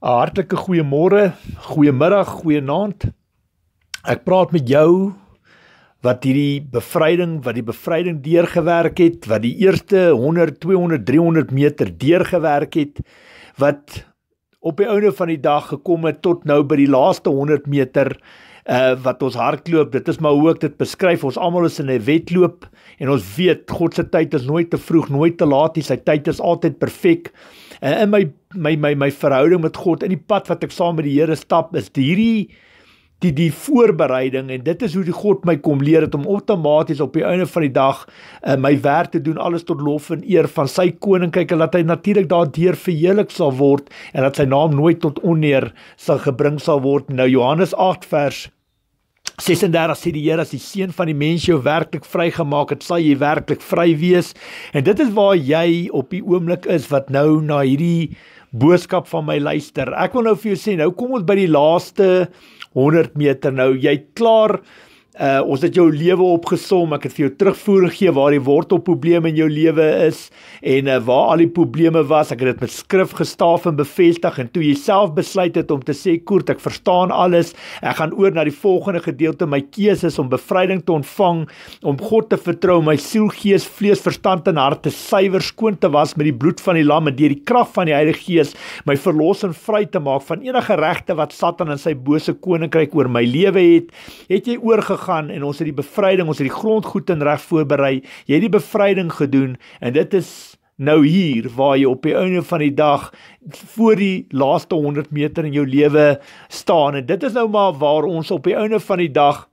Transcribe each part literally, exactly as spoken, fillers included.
'n Hartlike goeiemôre, goeiemiddag, goeienaand. Ek praat met jou wat hierdie bevryding, wat die bevryding deurgewerk het, wat die eerste honderd, tweehonderd, driehonderd meter deurgewerk het, wat op die einde van die dag gekom het tot nou by die laaste honderd meter, uh, wat ons hardloop. Dit is maar hoe ek dit beskryf. Ons almal is in 'n wedloop en ons weet, God se tyd is nooit te vroeg, nooit te laat nie. Sy tyd is altyd perfek. En in my my my my verhouding met God, in die pad wat ek saam met die Here stap, is hierdie die die voorbereiding, en dit is hoe die God my kom leer het om outomaties op die einde van die dag uh, my werk te doen, alles tot lof en eer van sy koninkryk, en dat hy natuurlik daardeur verheerlik sal word, en dat sy naam nooit tot oneer sal gebring sal word. Nou Johannes agt vers ses en dertig sê die Here, as die Seun van die mens jou werklik vrygemaak het, sal jy werklik vry wees. En dit is waar jy op die oomblik is, wat nou na hierdie boodskap van my luister. Ek wil nou vir jou sê, nou kom ons by die laaste honderd meter. Nou, jy het klaar, uh, ons het jou lewe opgesom, ek het vir jou terugvoering gegee waar die wortelprobleme in jou lewe is, en uh, waar al die probleme was. Ek het dit met skrif gestaaf en bevestig, en toe jy self besluit het om te sê, Koert, ek verstaan alles, ek gaan oor na die volgende gedeelte, my keuse is om bevryding te ontvang, om God te vertrou, my siel, gees, vlees, verstand en hart te suiwer, skoon te was met die bloed van die lam, en deur die krag van die Heilige Gees, my verlossing vry te maak van enige regte wat Satan in sy bose koninkryk oor my lewe het, het jy oorgegaan, en ons het die bevryding, ons het die grond goed en reg voorberei, jy het die bevryding gedoen, en dit is nou hier, waar jy op die einde van die dag, voor die laaste honderd meter in jou lewe staan, en dit is nou maar waar ons op die einde van die dag,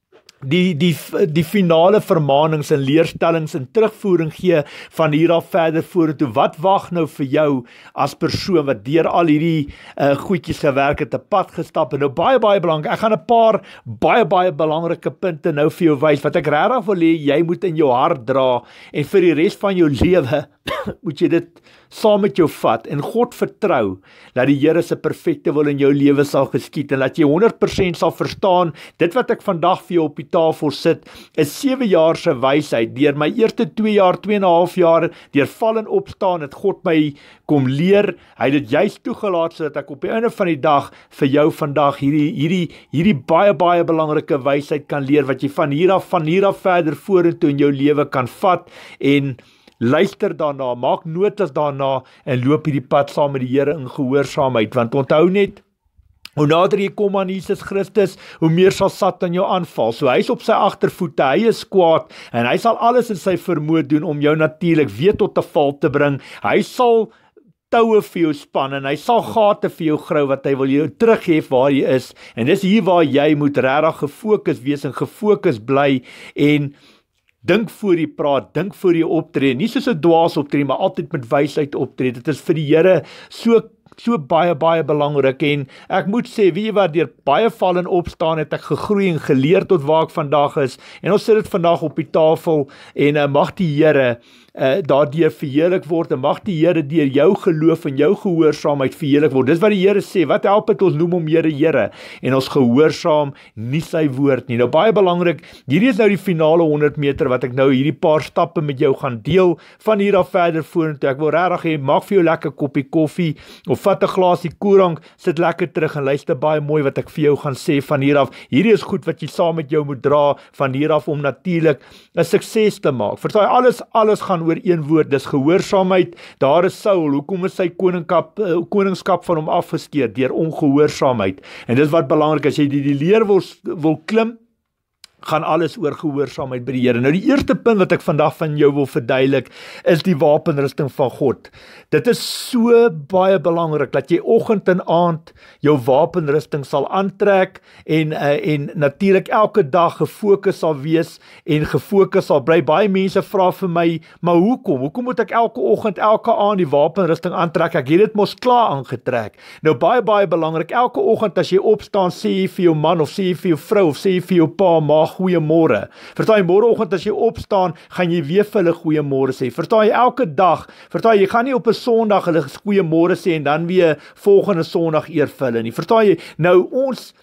die, die, die finale vermanings en leerstellings en terugvoering gee, van hier af verder vorentoe. Wat wag nou vir jou, as persoon, wat deur al hierdie uh, goedjies gewerk het, 'n pad gestap, en nou baie, baie belangrik, ek gaan 'n paar, baie, baie belangrike punte nou vir jou wys, wat ek regtig wil hê, jy moet in jou hart dra, en vir die res van jou lewe, moet jy dit saam met jou vat, en God vertrou, dat die Here se perfekte wil in jou lewe sal geskied, en dat jy honderd persent sal verstaan, dit wat ek vandag vir jou op die tafel sit, is sewe jaar se wysheid. Deur my eerste twee jaar, twee en 'n half jaar, deur val en opstaan, het God my kom leer, hy het dit juist toegelaat, sodat ek op die einde van die dag, vir jou vandag, hierdie, hierdie, hierdie baie, baie belangrike wysheid kan leer, wat jy van hier af, van hier af verder vorentoe in jou lewe kan vat, en luister daarna, maak notas daarna, en loop hierdie pad saam met die Here in gehoorsaamheid, want onthou net, hoe nader jy kom aan Jesus Christus, hoe meer sal Satan jou aanval. So hy is op sy agtervoete, hy is kwaad, en hy sal alles in sy vermoë doen, om jou natuurlik weer tot 'n val te bring. Hy sal toue vir jou span, en hy sal gate vir jou grou, wat hy wil jou terughef waar jy is, en dis hier waar jy moet regtig gefokus wees, en gefokus bly, en dink voor jy praat, dink voor jy optree, nie soos 'n dwaas optree, maar altyd met wysheid optree. Dit is vir die Here so so baie, baie belangrik, en ek moet sê, wie wat deur baie val en opstaan, het ek gegroei en geleer tot waar ek vandag is, en ons sit dit vandag op die tafel, en uh, mag die Here uh, daardeur verheerlik word, en mag die Here deur jou geloof en jou gehoorsaamheid verheerlik word. Dis wat die Here sê, wat help het ons noem hom Here, Here, en ons gehoorsaam nie sy woord nie. Nou baie belangrik, hierdie is nou die finale honderd meter, wat ek nou hierdie paar stappe met jou gaan deel, van hier af verder vorentoe. Ek wil regtig hê, maak vir jou lekker koppie koffie, of vat 'n glasie koerang, sit lekker terug, en luister baie mooi wat ek vir jou gaan sê van hier af. Hierdie is goed wat jy saam met jou moet dra, van hier af, om natuurlik 'n sukses te maak. Verstaan, alles, alles gaan oor een woord, dis gehoorsaamheid. Daar is Saul, hoekom is sy koningskap, uh, koningskap van hom afgeskeer? Deur ongehoorsaamheid. En dis wat belangrik, as jy die, die leer wil, wil klim, gaan alles oor gehoorsaamheid by die Here. Nou die eerste punt wat ek vandag van jou wil verduidelik, is die wapenrusting van God. Dit is so baie belangrik, dat jy oggend en aand jou wapenrusting sal aantrek, en, uh, en natuurlik elke dag gefokus sal wees, en gefokus sal bly. Baie mense vra vir my, maar hoekom? Hoekom moet ek elke oggend, elke aand die wapenrusting aantrek? Ek het dit mos klaar aangetrek. Nou baie, baie belangrik, elke oggend as jy opstaan, sê jy vir jou man, of sê jy vir jou vrou, of sê jy vir jou pa, ma, goeiemôre. Verstaan jy, môreoggend as jy opstaan, gaan jy weer vir hulle goeiemôre sê. Verstaan jy, elke dag, verstaan jy, jy gaan nie op 'n Sondag hulle goeiemôre sê, en dan weer volgende Sondag eer vir hulle nie. Verstaan jy, nou ons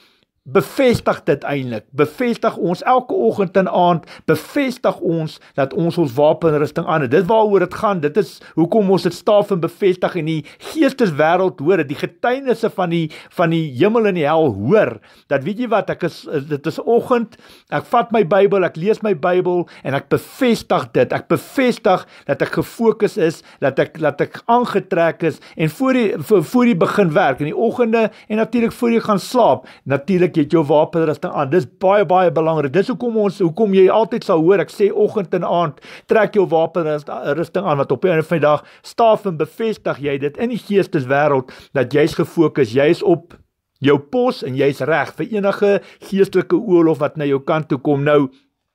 bevestig dit eintlik, bevestig ons elke oggend en aand, bevestig ons dat ons ons wapenrusting aan het. Dit waaroor dit gaan, dit is hoekom ons dit staaf en bevestig in die geesteswêreld hoor, die getuienisse van die van die hemel en die hel hoor, dat weet jy wat, ek is, dit is oggend, ek vat my Bybel, ek lees my Bybel en ek bevestig dit, ek bevestig dat ek gefokus is, dat ek dat ek aangetrek is en voor die voor, voor die begin werk in die oggende en natuurlik voor jy gaan slaap, natuurlik jy het jou wapenrusting aan. Dis baie baie belangrik. Dis hoekom ons hoekom jy altyd sal hoor, ek sê oggend en aand, trek jou wapenrusting aan, want op 'n of ander dag staaf en bevestig jy dit in die geesteswêreld dat jy's gefokus, jy's op jou pos en jy's reg vir enige geestelike oorlog wat na jou kant toe kom. Nou,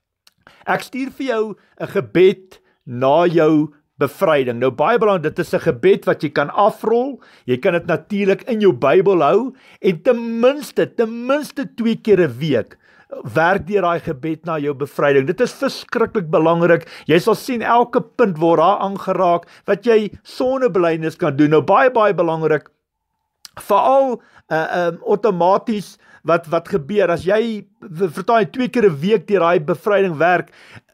ek stuur vir jou 'n gebed na jou bevryding. Nou baie belangrik, dit is 'n gebed wat jy kan afrol, jy kan dit natuurlik in jou Bybel hou, en ten minste, ten minste twee keer 'n week, werk deur daai gebed na jou bevryding. Dit is verskriklik belangrik, jy sal sien elke punt word daar aangeraak, wat jy sonnebelydenis kan doen. Nou baie baie belangrik, veral uh, um, outomaties, wat, wat gebeur, as jy, vertaai, twee keer 'n week deur daai bevryding werk,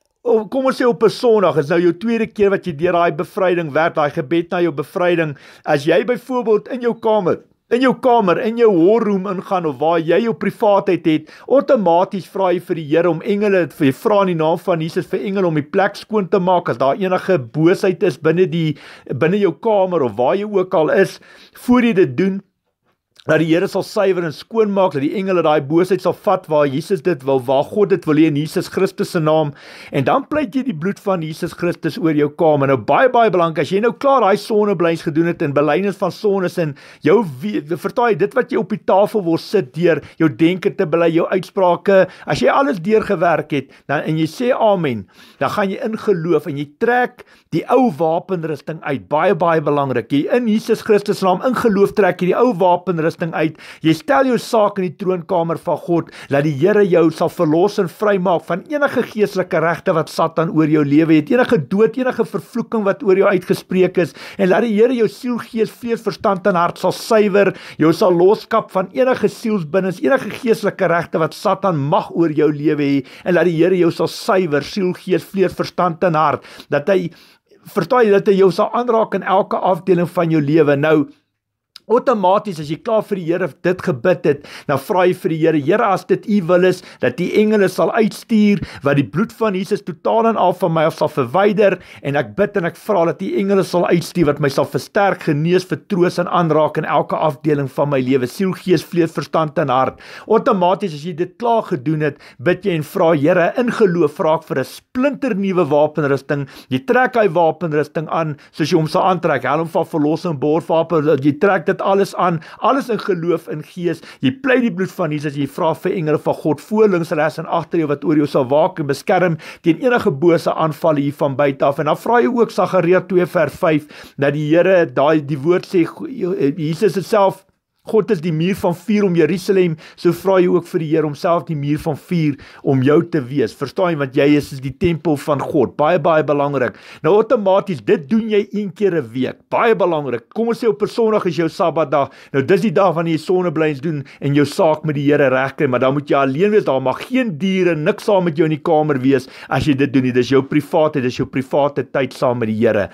kom ons sê op 'n Sondag, is nou jou tweede keer wat jy deur daai bevryding werk, daai gebed na jou bevryding, as jy byvoorbeeld in jou kamer, in jou kamer, in jou horroom ingaan, of waar jy jou privaatheid het, outomaties vra jy vir die Here om engele, vir jy vra in die naam van Jesus vir engele om die plek skoon te maak, as daar enige boosheid is binne die, binne jou kamer, of waar jy ook al is, voor jy dit doen, dat die Here sal suiwer en skoon maak, dat die engele daai boosheid sal vat waar Jesus dit wil, waar God dit wil hê in Jesus Christus se naam, en dan pleit jy die bloed van Jesus Christus oor jou kamer. Nou baie baie belangrik, as jy nou klaar daai sonneblyns gedoen het en belydenis van sondes en jou vertaai dit wat jy op die tafel wil sit deur jou denke te bely, jou uitsprake, as jy alles deurgewerk het, dan en jy sê amen, dan gaan jy in geloof en jy trek die ou wapenrusting uit. Baie baie belangrik, jy in Jesus Christus se naam in geloof trek jy die ou wapenrusting uit, jy stel jou saak in die troonkamer van God, dat die Here jou sal verlos en vrymaak van enige geestelike regte wat Satan oor jou lewe het, enige dood, enige vervloeking wat oor jou uitgespreek is, en laat die Here jou siel, gees, vlees, verstand en hart sal suiwer, jou sal loskap van enige sielsbindings, enige geestelike regte wat Satan mag oor jou lewe hê, en laat die Here jou sal suiwer, siel, gees, vlees, verstand en hart, dat hy, vertaai dat hy jou sal aanraak in elke afdeling van jou lewe. Nou, outomaties, as jy klaar vir die Here dit gebid het, dan vra jy vir die Here, Here, as dit U wil is, dat die engele sal uitstuur, wat die bloed van Jesus totaal en al van my af sal verwyder, en ek bid en ek vra dat die engele sal uitstuur, wat my sal versterk, genees, vertroos en aanraak in elke afdeling van my lewe, siel, gees, vlees, verstand en hart. Outomaties, as jy dit klaar gedoen het, bid jy en vra, Here, in geloof, vra ek vir 'n splinternuwe wapenrusting, jy trek hy wapenrusting aan, soos jy hom sal aantrek, helm van verlossing, boorwapen, jy trek dit alles aan, alles in geloof en gees, jy pleit die bloed van Jesus, jy vra vir engele van God, voor, links, regs en agter jou, wat oor jou sal waak en beskerm, teen enige bose aanval hier van buite af, en dan vra jy ook Sagaria twee vers vyf, dat die Here, daai die woord sê, Jesus het self, God is die muur van vuur om Jerusalem, so vra jy ook vir die Here homself die muur van vuur om jou te wees, verstaan jy, want jy is die tempel van God, baie baie belangrik. Nou outomaties, dit doen jy een keer 'n week, baie belangrik. Kom ons sê op 'n Sondag is jou Sabbatdag, nou dis die dag wanneer jy sonneblyns doen en jou saak met die Here regkry, maar dan moet jy alleen wees, daar mag geen diere, niks saam met jou in die kamer wees, as jy dit doen nie, dis jou private, dis jou private tyd saam met die Here.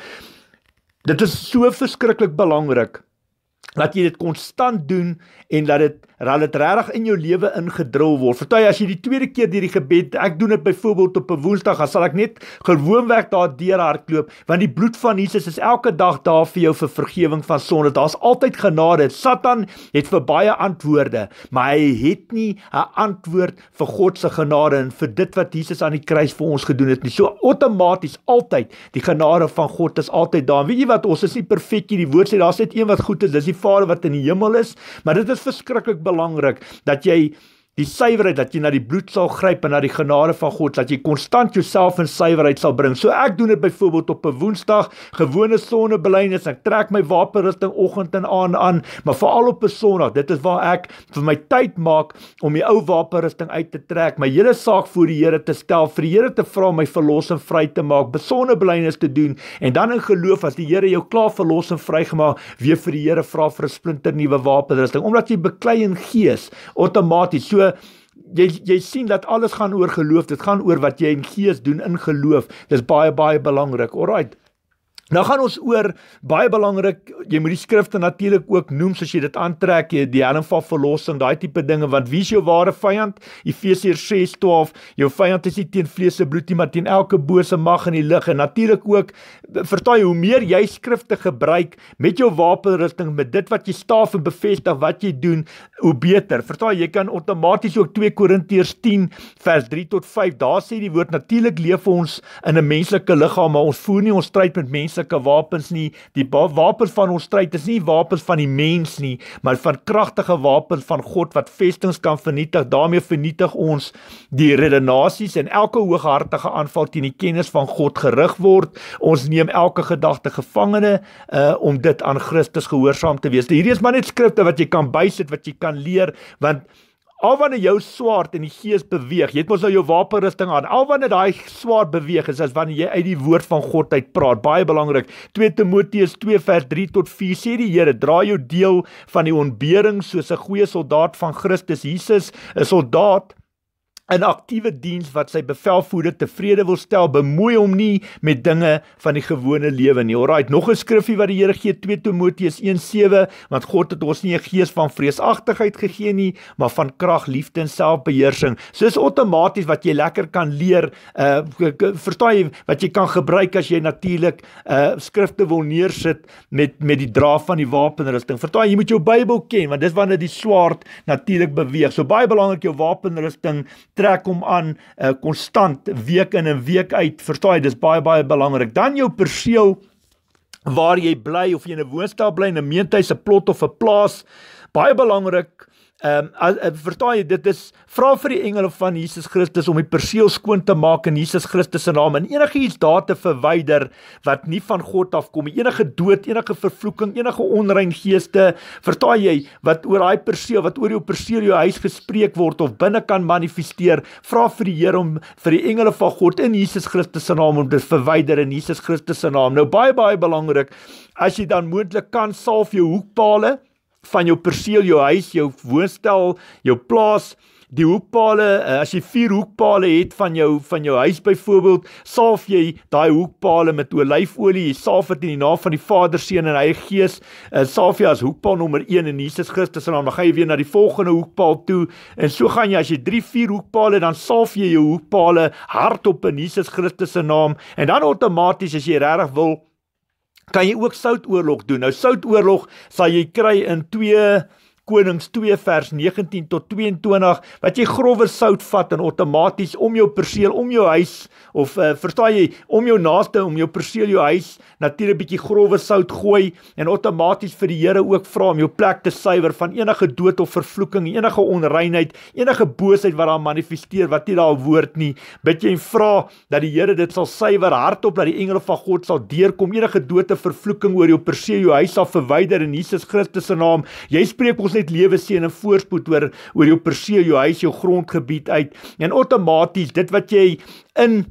Dit is so verskriklik belangrik, dat jy dit konstant doen, en dat dit, dat dit regtig in jou lewe ingedrul word. Vertel, as jy die tweede keer deur die gebed, ek doen dit byvoorbeeld op 'n Woensdag, dan sal ek net gewoonweg daar deur hardloop, want die bloed van Jesus is elke dag daar vir jou vir vergewing van sonde. Daar's altyd genade. Satan het vir baie antwoorde, maar hy het nie 'n antwoord vir God se genade en vir dit wat Jesus aan die kruis vir ons gedoen het nie. So outomaties altyd die genade van God is altyd daar. Weet jy wat, ons is nie perfek nie. Die woord sê daar's net een wat goed is, dis die Vader wat in die hemel is, maar dit is verskriklik belangrik dat jy die suiwerheid, dat jy na die bloed sal gryp en na die genade van God, dat jy konstant jouself in suiwerheid sal bring. So ek doen dit byvoorbeeld op 'n Woensdag, gewone sonnebelydenis, ek trek my wapenrusting oggend en aand aan, maar veral op 'n Sondag, dit is waar ek vir my tyd maak om die ou wapenrusting uit te trek, my hele saak voor die Here te stel, vir die Here te vra om my verlos en vry te maak, besonnebelydenis te doen, en dan in geloof, as die Here jou klaar verlos en vrygemaak, weer vir die Here vra vir 'n splinternuwe wapenrusting, omdat jy beklei in gees, outomaties. So So, jy, jy sien dat alles gaan oor geloof, dit gaan oor wat jy in gees doen in geloof, dis baie, baie belangrik, alright. Nou gaan ons oor, baie belangrik, jy moet die skrifte natuurlik ook noem, soos jy dit aantrek, jy, die helm van verlossing, daai tipe dinge, want wie is jou ware vyand? Efesiërs ses twaalf, jou vyand is nie teen vlees en bloed nie, maar teen elke bose mag in die lig, en natuurlik ook, verstaan jy, hoe meer jy skrifte gebruik, met jou wapenrusting, met dit wat jy staaf en bevestig, wat jy doen, hoe beter, verstaan jy, jy kan outomaties ook twee Korintiërs tien, vers drie tot vyf, daar sê die woord, natuurlik leef ons in 'n menslike liggaam, maar ons voer nie ons stryd met mense sulke wapens nie, die wapens van ons stryd is nie wapens van die mens nie, maar van kragtige wapens van God, wat vestings kan vernietig, daarmee vernietig ons die redenasies en elke hooghartige aanval teen die kennis van God gerig word, ons neem elke gedagte gevangene, uh, om dit aan Christus gehoorsaam te wees. Hierdie is maar net skrifte wat jy kan bysit, wat jy kan leer, want al wanneer jou swaard in die gees beweeg, jy het mos nou jou wapenrusting aan, al wanneer daai swaard beweeg is, as wanneer jy uit die woord van God uit praat, baie belangrik, twee Timoteus twee vers drie tot vier, sê die Here, dra jou deel van die ontbering, soos 'n goeie soldaat van Christus Jesus, 'n soldaat, 'n aktiewe diens wat sy bevelvoerder tevrede wil stel, bemoei hom nie met dinge van die gewone lewe nie. Alright, nog 'n skrifgie wat die Here gee, twee Timoteus een sewe, want God het ons nie 'n gees van vreesagtigheid gegee nie, maar van krag, liefde en selfbeheersing. So is outomaties wat jy lekker kan leer, uh, verstaan jy, wat jy kan gebruik as jy natuurlik uh, skrifte wil neersit met, met die dra van die wapenrusting. Verstaan jy, jy moet jou Bybel ken, want dis wanneer die swaard natuurlik beweeg. So baie belangrik, jou wapenrusting trek hom aan, konstant, uh, week in en week uit, verstaan jy, dis baie, baie belangrik. Dan jou perseel, waar jy bly, of jy in 'n woonstel bly, in 'n meentuis, 'n plot of 'n plaas, baie belangrik, Um, as, uh, verstaan jy, dit is, vra vir die engele van Jesus Christus om die perseel skoon te maak in Jesus Christus se naam, en enige iets daar te verwyder, wat nie van God afkom, enige dood, enige vervloeking, enige onrein geeste, verstaan jy, wat oor daai perseel, wat oor jou perseel, jou huis gespreek word, of binne kan manifesteer, vra vir die Here om, vir die engele van God in Jesus Christus se naam, om dit verwyder in Jesus Christus se naam. Nou baie, baie belangrik, as jy dan moontlik kan, salf jou hoekpale, van jou perseel, jou huis, jou woonstel, jou plaas, die hoekpale, as jy vier hoekpale het van jou, van jou huis byvoorbeeld, salf jy daai hoekpale met olyfolie, jy salf dit in die naam van die Vader, Seun en Heilige Gees, uh, salf jy as hoekpaal nommer een in Jesus Christus se naam, dan gaan jy weer na die volgende hoekpaal toe, en so gaan jy, as jy drie, vier hoekpale, dan salf jy jou hoekpale hardop in Jesus Christus se naam, en dan outomaties, as jy regtig wil, kan jy ook soutoorlog doen. Nou soutoorlog sal jy kry in twee Konings twee vers negentien tot tweeëntwintig, wat jy grower sout vat en outomaties om jou perseel, om jou huis, of uh, verstaan jy, om jou naaste, om jou perseel, jou huis, natuurlik bietjie grower sout gooi, en outomaties vir die Here ook vra om jou plek te suiwer van enige dood of vervloeking, enige onreinheid, enige boosheid wat daar manifesteer, wat nie daar woord nie, bid jy en vra dat die Here dit sal suiwer, hardop, dat die engele van God sal deurkom, enige dood of vervloeking oor jou perseel, jou huis sal verwyder in Jesus Christus se naam. Jy spreek ons net lewe seën en voorspoed oor, oor jou perseel, jou huis, jou grondgebied uit, en outomaties, dit wat jy in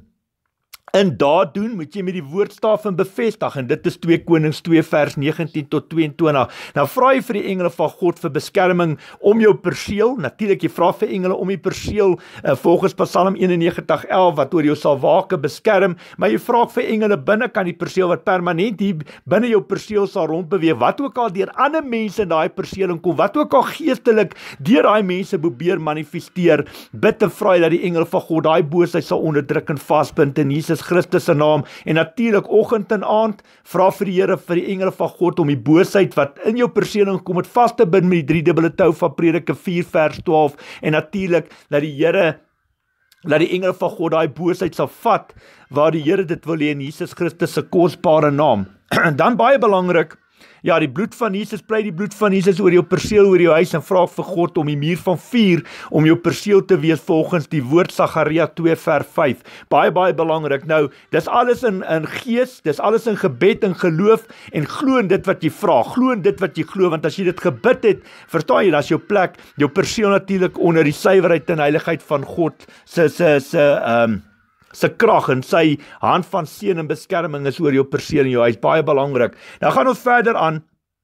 In daad doen, moet jy met die woordstaaf en bevestig, en dit is twee Konings twee vers negentien tot tweeëntwintig. Nou vra jy vir die engele van God vir beskerming om jou perseel, natuurlik jy vra vir engele om die perseel, uh, volgens Psalm eenennegentig elf, wat oor jou sal waak en beskerm, maar jy vra vir engele binne kan die perseel, wat permanent hier binne jou perseel sal rondbeweeg, wat ook al deur ander mense in daai perseeling kom, wat ook al geestelik deur daai mense probeer manifesteer, bid en vra dat die engele van God daai boosheid sal onderdruk en vasbind in Jesus Christus se naam, en natuurlik oggend en aand, vra vir die Here, vir die engele van God, om die boosheid wat in jou perseeling kom, het vas te bind met die drie dubbele tou van Prediker vier vers twaalf, en natuurlik, dat die Here, dat die engele van God daai boosheid sal vat, waar die Here dit wil hê in Jesus Christus se kosbare naam. En dan baie belangrik, ja, die bloed van Jesus, pleit die bloed van Jesus oor jou perseel, oor jou huis, en vra vir God om die muur van vuur, om jou perseel te wees, volgens die woord Sagaria twee vers vyf. Baie, baie belangrik. Nou, dis alles in, in gees, dis alles in gebed en geloof, en glo in dit wat jy vra, glo in dit wat jy glo, want as jy dit gebid het, verstaan jy, dan is jou plek, jou perseel natuurlik onder die suiwerheid en heiligheid van God, se, se, se, um, sy krag en sy hand van seën en beskerming is oor jou perseel en jou huis, baie belangrik. Nou gaan ons verder aan,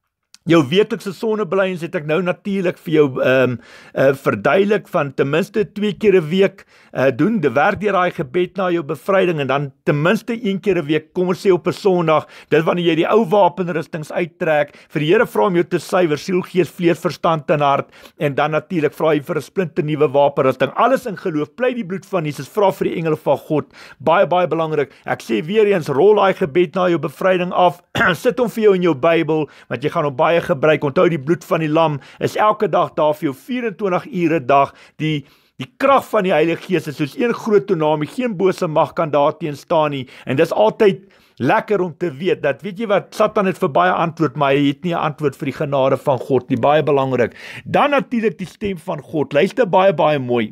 Jou weeklikse sonnebelyns het ek nou natuurlik vir jou um, uh, verduidelik van ten minste twee keer 'n week uh, doen, de werk deur daai gebed na jou bevryding en dan ten minste een keer 'n week, kom ons sê op 'n Sondag, dit wanneer jy die ou wapenrustings uittrek, vir die Here vra om jou te suiwer, siel, gees, vlees, verstand en hart, en dan natuurlik vra jy vir 'n splinte nuwe wapenrusting, alles in geloof, pleit die bloed van Jesus, vra vir die engele van God, baie baie belangrik. Ek sê weer eens, rol daai gebed na jou bevryding af, sit hom vir jou in jou Bybel, want jy gaan hom baie gebruik. Onthou, die bloed van die lam is elke dag daar vir jou, vyf en twintig ure dag. Die die krag van die Heilige Gees is soos een groot tsunami, geen bose mag kan daarteen staan nie. En dis altyd lekker om te weet dat, weet jy wat, Satan het vir baie antwoord, maar hy het nie 'n antwoord vir die genade van God nie, baie belangrik. Dan natuurlik die stem van God. Luister baie baie mooi.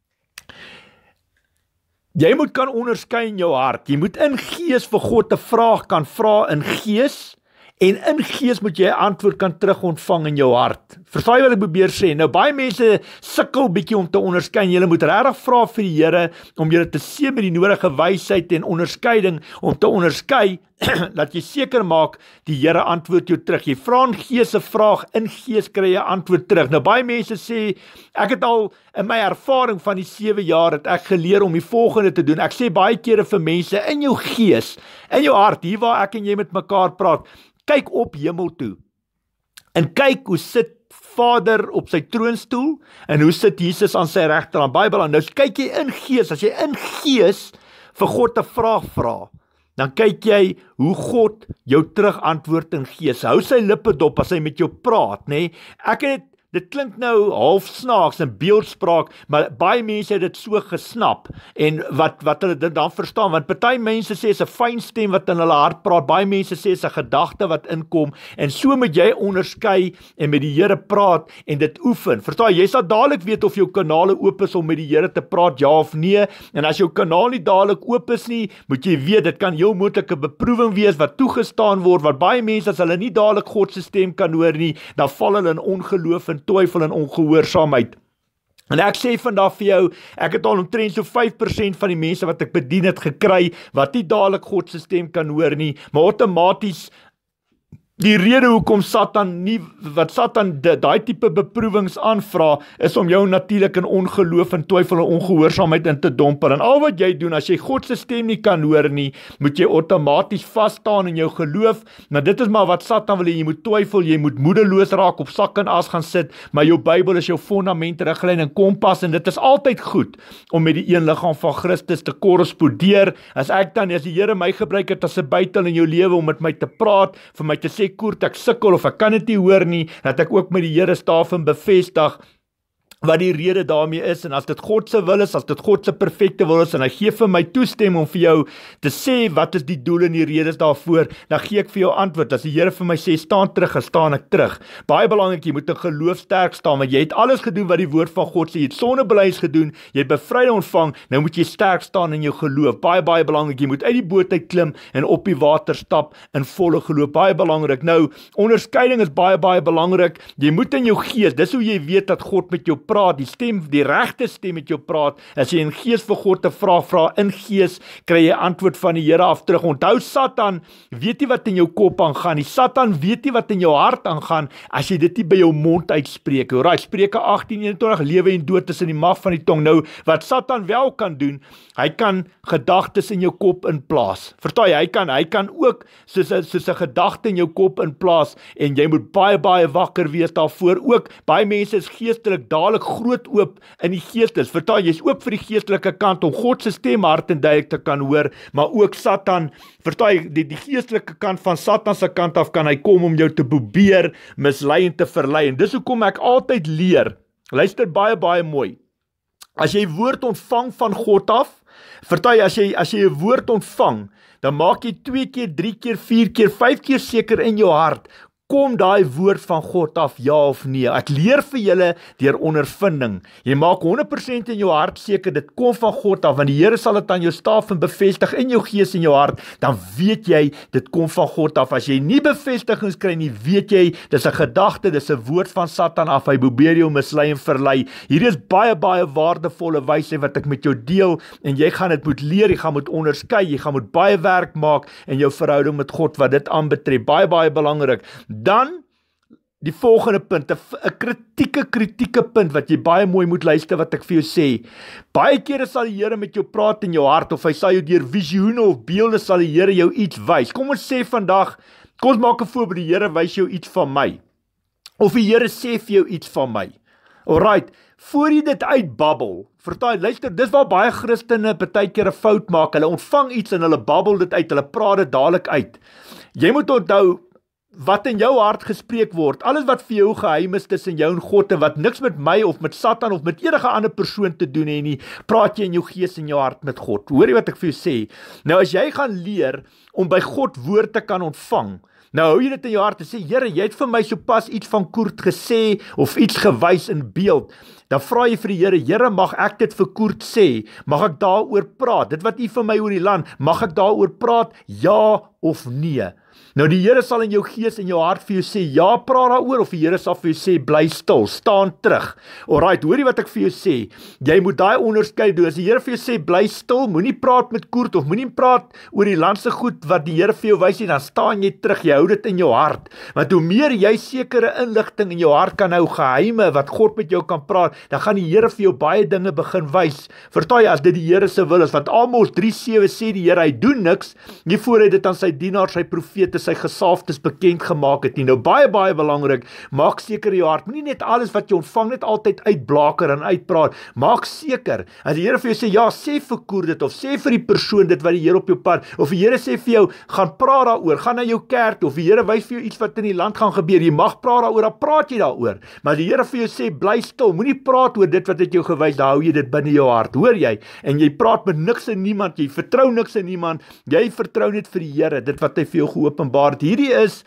Jy moet kan onderskei in jou hart. Jy moet in gees vir God 'n vraag kan vra in gees. En in gees moet jy 'n antwoord kan terug ontvang in jou hart. Verstaan wat ek probeer sê? Nou baie mense sukkel bietjie om te onderskei. Jy moet regtig vra vir die Here om julle te seën met die nodige wysheid en onderskeiding om te onderskei dat jy seker maak die Here antwoord jou terug. Jy vra in gees 'n vraag, in gees kry jy 'n antwoord terug. Nou baie mense sê, ek het al in my ervaring van die sewe jaar het ek geleer om die volgende te doen. Ek sê baie kere vir mense, in jou gees, in jou hart, hier waar ek en jy met mekaar praat, kyk op hemel toe en kyk hoe sit Vader op sy troonstoel en hoe sit Jesus aan sy regterhand. Baie belangrik. Nou kyk jy in gees, as jy in gees vir God 'n vraag vra, dan kyk jy hoe God jou terug antwoord in gees. Hou sy lippe dop as hy met jou praat, nê? Nee? Ek het Dit klink nou half snaaks in beeldspraak, maar baie mense het dit so gesnap en wat wat hulle dit dan verstaan, want party mense sê is 'n fyn stem wat in hulle hart praat, baie mense sê is 'n gedagte wat inkom en so moet jy onderskei en met die Here praat en dit oefen. Verstaan, jy sal dadelik weet of jou kanale oop is om met die Here te praat, ja of nee, en as jou kanaal nie dadelik oop is nie, moet jy weet dit kan heel moontlik 'n beproewing wees wat toegestaan word, wat baie mense as hulle nie dadelik God se stem kan hoor nie, dan val hulle in ongeloof en twyfel en ongehoorsaamheid. En ek sê vandag vir jou, ek het al omtrent so vyf persent van die mense wat ek bedien het gekry, wat nie dadelik God se stem kan hoor nie, maar outomaties die rede hoekom Satan nie, wat Satan daai tipe beproewings aanvra, is om jou natuurlik in ongeloof en twyfel en ongehoorsaamheid in te domper. En al wat jy doen, as jy God se stem nie kan hoor nie, moet jy outomaties vas staan in jou geloof, maar dit is maar wat Satan wil hê, jy moet twyfel, jy moet moedeloos raak, op sak en as gaan sit, maar jou Bybel is jou fondament, riglyn en kompas, en dit is altyd goed om met die een liggaam van Christus te korrespondeer. As ek dan, as die Here my gebruik het as 'n bytel in jou lewe om met my te praat, vir my te sê, koert, ek sukkel of ek kan dit nie hoor nie, dat ek ook met die Here staaf en bevestig wat die rede daarmee is, en as dit God se wil is, as dit God se perfekte wil is, en hy gee vir my toestemming om vir jou te sê, wat is die doel en die redes daarvoor, dan gee ek vir jou antwoord. As die Here vir my sê, staan terug, dan staan ek terug. Baie belangrik, jy moet in geloof sterk staan, want jy het alles gedoen wat die woord van God sê, jy het sondebelyns gedoen, jy het bevryding ontvang, nou moet jy sterk staan in jou geloof. Baie, baie belangrik, jy moet uit die boot uit klim, en op die water stap, in volle geloof. Baie belangrik. Nou, onderskeiding is baie, baie belangrik, jy moet in jou gees, dis hoe jy weet dat God met jou praat, die stem, die regte stem met jou praat, as jy in gees vir God 'n vraag vra, in gees, kry jy antwoord van die Here af terug. Onthou, Satan weet nie wat in jou kop aangaan, die Satan weet nie wat in jou hart aangaan, as jy dit nie by jou mond uitspreek. Alright, Spreuke agttien eenentwintig, lewe en dood is in die mag van die tong. Nou, wat Satan wel kan doen, hy kan gedagtes in jou kop inplaas. Verstaan jy, hy kan, hy kan ook soos 'n soos 'n gedagte in jou kop inplaas, en jy moet baie, baie wakker wees daarvoor. Ook, baie mense is geestelik dadelik groot oop in die geestes. Verstaan, jy is oop vir die geestelike kant om God se stem hard en duidelik te kan hoor, maar ook Satan, verstaan jy, die, die geestelike kant van Satan se kant af kan hy kom om jou te probeer mislei en te verlei. En dis hoekom ek altyd leer, luister baie, baie mooi, as jy woord ontvang van God af, verstaan jy, as jy, as jy 'n woord ontvang, dan maak jy twee keer, drie keer, vier keer, vyf keer seker in jou hart, kom daai woord van God af, ja of nee. Ek leer vir julle deur ondervinding. Jy maak honderd persent in jou hart seker, dit kom van God af, want die Here sal dit aan jou staaf en bevestig in jou gees en jou hart, dan weet jy, dit kom van God af. As jy nie bevestigings kry nie, weet jy, dis 'n gedagte, dis 'n woord van Satan af, hy probeer jou mislei en verlei. Hier is baie, baie waardevolle wysheid wat ek met jou deel, en jy gaan dit moet leer, jy gaan moet onderskei, jy gaan moet baie werk maak in jou verhouding met God, wat dit aanbetref. Baie, baie belangrik. Dan die volgende punt, 'n kritieke kritieke punt wat jy baie mooi moet luister wat ek vir jou sê. Baie kere sal die Here met jou praat in jou hart, of hy sal jou deur visioene of beelde sal die Here jou iets wys. Kom ons sê vandag, kom ons maak 'n voorbeeld, die Here wys jou iets van my. Of die Here sê vir jou iets van my. Alright, voor jy dit uitbabbel, vertel, luister, dis waar baie Christene partykeer 'n fout maak. Hulle ontvang iets en hulle babbel dit uit, hulle praat dit dadelik uit. Jy moet onthou, wat in jou hart gespreek word, alles wat vir jou geheim is tussen jou en God, en wat niks met my of met Satan of met enige ander persoon te doen het nie, praat jy in jou gees en jou hart met God. Hoor jy wat ek vir jou sê? Nou as jy gaan leer om by God woord te kan ontvang, nou hou jy dit in jou hart en sê, Here, jy het vir my sopas iets van Koert gesê, of iets gewys in beeld, dan vra jy vir die Here, Here, mag ek dit vir Koert sê, mag ek daaroor praat, dit wat U vir my oor die land, mag ek daaroor praat, ja of nee? Nou die Here sal in jou gees en jou hart vir jou sê, ja, praat daaroor, of die Here sal vir jou sê, bly stil, staan terug. Alright, hoor jy wat ek vir jou sê? Jy moet daai onderskeid doen. As die Here vir jou sê, bly stil, moenie praat met Koert, of moenie praat oor die landse goed wat die Here vir jou wys nie, dan staan jy terug, jy hou dit in jou hart. Want hoe meer jy sekere inligting in jou hart kan hou, geheime, wat God met jou kan praat, dan gaan die Here vir jou baie dinge begin wys. Verstaan jy, as dit die Here se wil is, want Amos drie sewe sê die Here, hy doen niks, nie voor hy dit aan sy dienaars, sy profete, sy gesalfdes bekend gemaak het nie. Nou baie, baie belangrik, maak seker jou hart, nie net alles wat jy ontvang, net altyd uitblaker en uitpraat, maak seker, as die Here vir jou sê, ja, sê vir Koert dit, of sê vir die persoon dit wat die Here op jou pad, of die Here sê vir jou, gaan praat daaroor, gaan na jou kerk, of die Here wys vir jou iets wat in die land gaan gebeur, jy mag praat daaroor, dan praat jy daaroor, maar die Here vir jou sê, bly stil, moenie praat oor dit wat het jou gewys, dan hou jy dit binne jou hart, hoor jy, en jy praat met niks en niemand, jy vertrou niks en niemand, jy vertrou net vir die Here, dit wat hy vir jou geopenbaar het. Hierdie is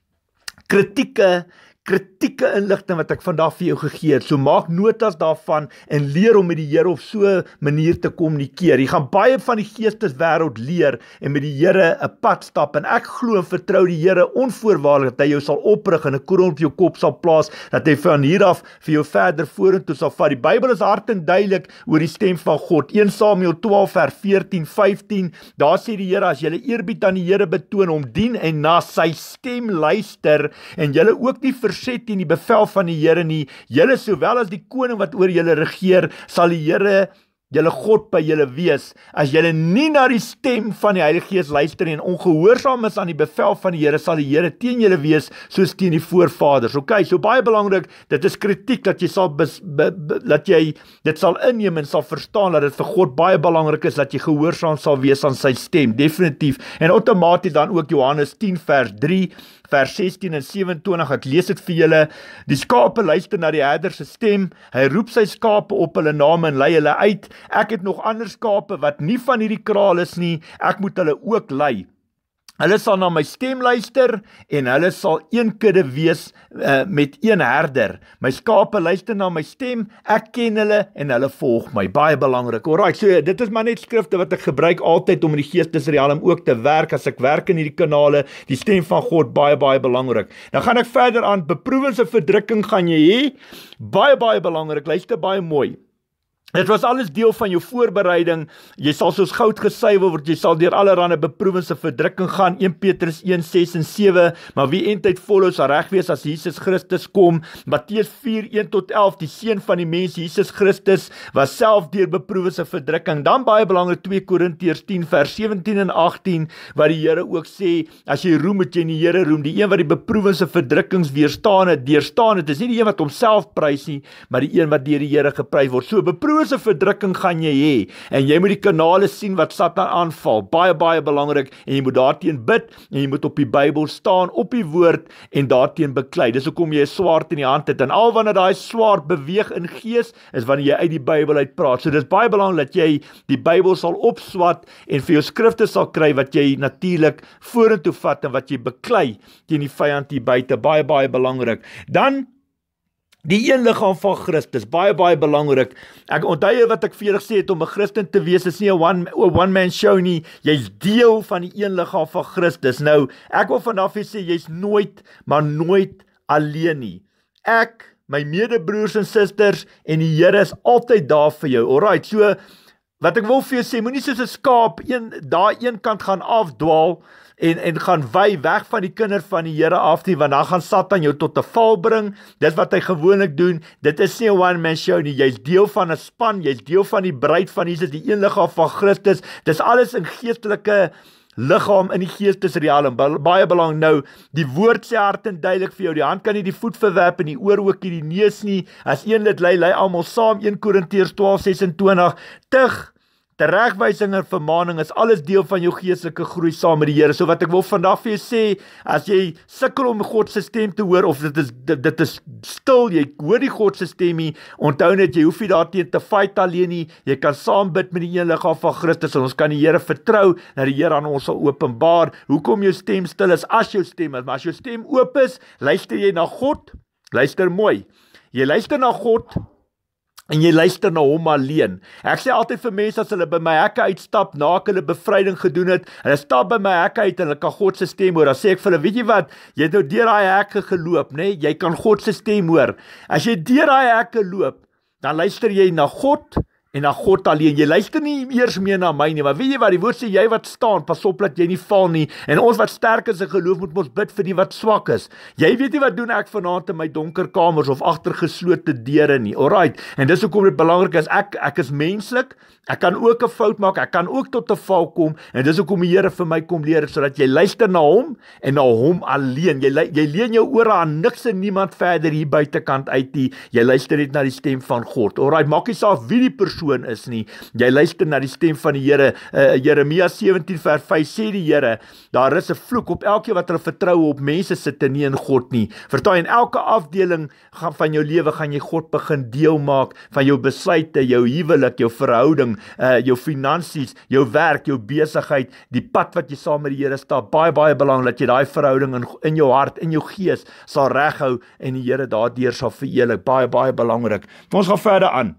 kritieke kritieke inligting wat ek vandag vir jou gegee het, so maak notas daarvan en leer om met die Here op so 'n manier te kommunikeer. Jy gaan baie van die geesteswêreld leer en met die Here 'n pad stap, en ek glo en vertrou die Here onvoorwaardelik dat hy jou sal oprig en 'n kroon op jou kop sal plaas, dat hy van hier af vir jou verder vorentoe sal vat. Die Bybel is hard en duidelik oor die stem van God. Eerste Samuel twaalf vers veertien vyftien, daar sê die Here, as julle eerbied aan die Here betoon, hom dien en na sy stem luister, en julle ook nie verset teen die bevel van die Here nie, julle sowel as die koning wat oor julle regeer, sal die Here julle God by julle wees, as julle nie na die stem van die Heilige Gees luister en ongehoorsaam is aan die bevel van die Here, sal die Here teen julle wees, soos teen die voorvaders. Ok, so baie belangrik, dit is kritiek, dat jy sal, bes, be, be, dat jy dit sal inneem en sal verstaan, dat dit vir God baie belangrik is, dat jy gehoorsaam sal wees aan sy stem, definitief, en outomaties dan ook Johannes tien vers drie, vers sestien en sewenentwintig, ek lees dit vir julle, die skape luister na die herder se stem, hy roep sy skape op hulle name en lei hulle uit, ek het nog ander skape wat nie van hierdie kraal is nie, ek moet hulle ook lei. Hulle sal na my stem luister en hulle sal een kudde wees uh, met een herder. My skape luister na my stem, ek ken hulle en hulle volg my. Baie belangrik. Alright, so dit is maar net skrifte wat ek gebruik altyd om in die geestesrealm ook te werk as ek werk in hierdie kanale. Die stem van God, baie, baie belangrik. Dan gaan ek verder aan, beproewings en verdrukking gaan jy hê. Baie, baie belangrik, luister baie mooi. Dit was alles deel van jou voorbereiding, jy sal soos goud gesuiwer word, jy sal deur allerlei beproewings en verdrukking gaan, Eerste Petrus een ses en sewe, maar wie eintlik volhou sal reg wees as Jesus Christus kom. Matteus vier een tot elf, die seun van die mens, Jesus Christus, was self deur beproewings en verdrukking. Dan baie belangrik, twee Korintiërs tien vers sewentien en agtien, waar die Here ook sê, as jy roem, moet jy in die Here roem, die een wat die beproewings en verdrukkings weerstaan het, deurstaan het, is nie die een wat homself prys nie, maar die een wat deur die Here geprys word. So beproewings en verdrukking gaan jy hê, en jy moet die kanale sien wat Satan aanval, baie, baie belangrik, en jy moet daarteen bid, en jy moet op die Bybel staan, op die woord, en daarteen beklei. Dis hoekom jy 'n swaard in die hand het, en al wanneer daai swaard beweeg in gees, is wanneer jy uit die Bybel uit praat. So dis baie belangrik dat jy die Bybel sal opswat, en vir jou skrifte sal kry, wat jy natuurlik vorentoe vat, en wat jy beklei teen die vyand hier buite, baie, baie belangrik. Dan die een liggaam van Christus, baie, baie belangrik. Ek onthou wat ek vir julle gesê het, om 'n Christen te wees, is nie 'n one, one man show nie, jy's deel van die een liggaam van Christus. Nou, ek wil vanaf hier sê, jy's nooit, maar nooit alleen nie. Ek, my medebroers en susters, en die Here is altyd daar vir jou. Alright, so, wat ek wil vir jou sê, moenie soos 'n skaap, een, daar een kant gaan afdwaal, en, en gaan wy weg van die kinders van die Here af nie, want dan gaan Satan jou tot 'n val bring. Dis wat hy gewoonlik doen. Dit is nie 'n one man show nie. Jy's deel van 'n span, jy's deel van die bruid van Jesus, die een liggaam van Christus. Dis alles in geestelike liggaam in die geestesrealm. Baie belang nou, die woord sê hard en duidelik vir jou, die hand kan nie die voet verwerp en die oor ook nie die neus nie. As een lid lei, lei almal saam. Eerste Korintiërs twaalf sesentwintig. Tig, teregwysing en vermaning is alles deel van jou geestelike groei saam met die Here. So wat ek wil vandag vir jou sê, as jy sukkel om God se stem te hoor, of dit is dit, dit is stil, jy hoor die God se stem nie, onthou net, jy hoef nie daarteen te fight alleen nie, jy kan saam bid met die een liggaam van Christus, en ons kan die Here vertrou, dat die Here aan ons sal openbaar, hoekom jou stem stil is, as jou stem is, maar as jou stem oop is, luister jy na God, luister mooi, jy luister na God, en jy luister na hom alleen. Ek sê altyd vir mense, as hulle by my hekke uitstap, na ek hulle bevryding gedoen het, hulle stap by my hekke uit, en hulle kan God se stem hoor, dan sê ek vir hulle, weet jy wat, jy het nou deur daai hekke geloop, nee, jy kan God se stem hoor. As jy deur daai hekke loop, dan luister jy na God, en na God alleen. Jy luister nie eers meer na my nie, maar weet jy wat, die woord sê, jy wat staan, pas op dat jy nie val nie, en ons wat sterk is in geloof, moet ons bid vir die wat swak is. Jy weet nie wat doen ek vanaand in my donker kamers, of agter geslote deure nie, alright, en dis hoekom dit belangrik is, ek, ek is menslik, ek kan ook 'n fout maak, ek kan ook tot 'n val kom, en dis hoekom die Here vir my kom leer, sodat jy luister na hom, en na hom alleen, jy, jy leen jou ore aan niks en niemand verder hier buitekant uit nie, jy luister net na die stem van God, alright, maak nie saak wie die persoon is nie, jy luister na die stem van die Here. uh, Jeremia sewentien vers vyf sê die Here, daar is 'n vloek op elkeen wat hulle vertroue op mense sit en nie in God nie. Verstaan, in elke afdeling gaan van jou lewe gaan jy God begin deel maak, van jou besluite, jou huwelik, jou verhouding, uh, jou finansies, jou werk, jou besigheid, die pad wat jy saam met die Here stap, baie baie belangrik dat jy daai verhouding in, in jou hart, in jou gees sal reghou, en die Here daardeur sal verheerlik, baie baie belangrik. Ons gaan verder aan.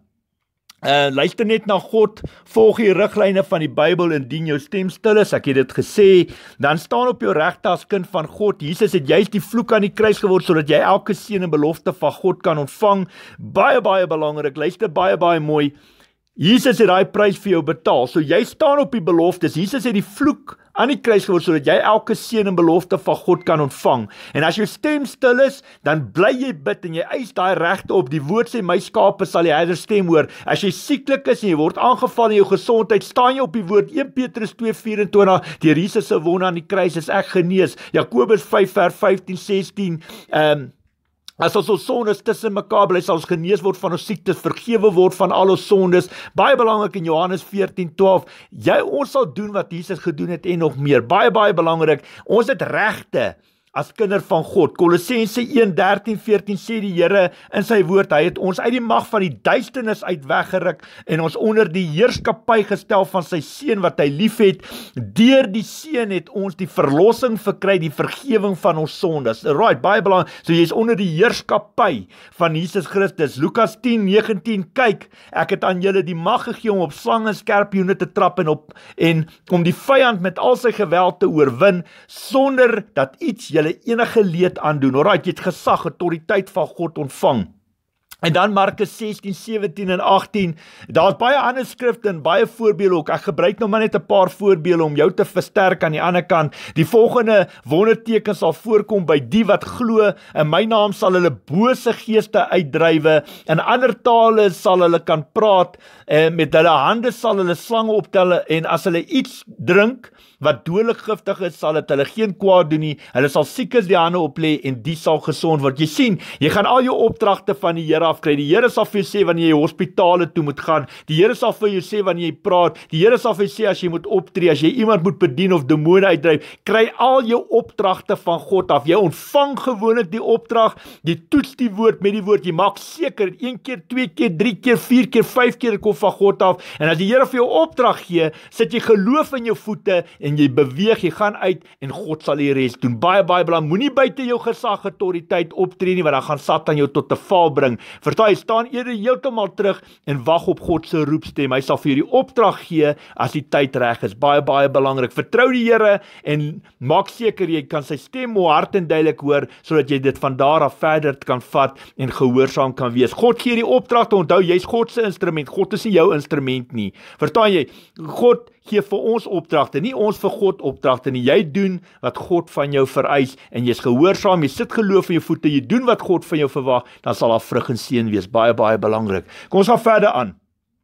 Uh, luister net na God, volg die riglyne van die Bybel, indien jou stem stil is, ek het dit gesê, dan staan op jou regte as kind van God. Jesus het juist die vloek aan die kruis geword, sodat jy elke seën en belofte van God kan ontvang. Baie, baie belangrik, luister baie, baie mooi, Jesus het daai prys vir jou betaal, so jy staan op die beloftes. Jesus het die vloek aan die kruis geword, sodat jy elke seën en belofte van God kan ontvang. En as jou stem stil is, dan bly jy bid en jy eis daai regte op. Die woord sê, my skape sal die herder stem hoor. As jy sieklik is en jy word aangeval in jou gesondheid, staan jy op die woord, Eerste Petrus twee vyf-en-twintig, deur Jesus se wonde aan die kruis is ek genees. Jakobus vyf vers vyftien sestien, ehm um, as ons ons sondes tussen mekaar bly, sal ons genees word van ons siektes, vergewe word van al ons sondes. Baie belangrik in Johannes veertien twaalf, jy, ons sal doen wat Jesus gedoen het en nog meer. Baie, baie belangrik, ons het regte as kinder van God. Kolossense een dertien veertien sê die Here in sy woord, hy het ons uit die mag van die duisternis uit weggeruk en ons onder die heerskappy gestel van sy seun wat hy lief het. Deur die seun het ons die verlossing verkry, die vergewing van ons sondes. Right, baie belangrik. So jy is onder die heerskappy van Jesus Christus. Lukas tien negentien, kyk, ek het aan julle die mag gegee om op slange en skorpioene te trap en op en om die vyand met al sy geweld te oorwin, sonder dat iets julle enige leed aandoen. Alright, jy het gesag, autoriteit van God ontvang. En dan Markus sestien, sewentien en agttien, daar is baie ander skrifte en baie voorbeelde ook. Ek gebruik nou maar net 'n paar voorbeelde om jou te versterk aan die ander kant. Die volgende wonderteken sal voorkom by die wat glo, in my naam sal hulle bose geeste uitdrywe, in ander tale sal hulle kan praat, en met hulle hande sal hulle slange optel, en as hulle iets drink wat dodelik giftig is, sal dit hulle geen kwaad doen nie. Hulle sal siekes die hande oplê en die sal gesond word. Jy sien, jy gaan al jou opdragte van die Here afkry. Die Here sal vir jou sê wanneer jy hospitale toe moet gaan. Die Here sal vir jou sê wanneer jy praat. Die Here sal vir jou sê as jy moet optree, as jy iemand moet bedien of demone uitdryf. Kry al jou opdragte van God af. Jy ontvang gewoonlik die opdrag, jy toets die woord met die woord, jy maak seker een keer, twee keer, drie keer, vier keer, vyf keer kom van God af. En as die Here vir jou opdrag gee, sit jy geloof in jou voete en jy beweeg, jy gaan uit en God sal die res doen. Baie, baie belang, moenie buite jou gesag autoriteit optree nie, want dan gaan Satan jou tot 'n val bring. Verstaan, jy staan eerder heeltemal terug en wag op God se roepstem. Hy sal vir jou die opdrag gee as die tyd reg is. Baie, baie belangrik. Vertrou die Here en maak seker jy kan sy stem hard en duidelik hoor, sodat jy dit van daar af verder kan vat en gehoorsaam kan wees. God gee die opdrag, onthou, jy's God se instrument. God is nie jou instrument nie. Verstaan jy? God gee vir ons opdragte, nie ons vir God opdragte nie. Jy doen wat God van jou vereis en jy's gehoorsaam, jy sit geloof in jou voete, jy doen wat God van jou verwag, dan sal daar vrug en seën wees. Baie, baie belangrik. Kom ons gaan verder aan.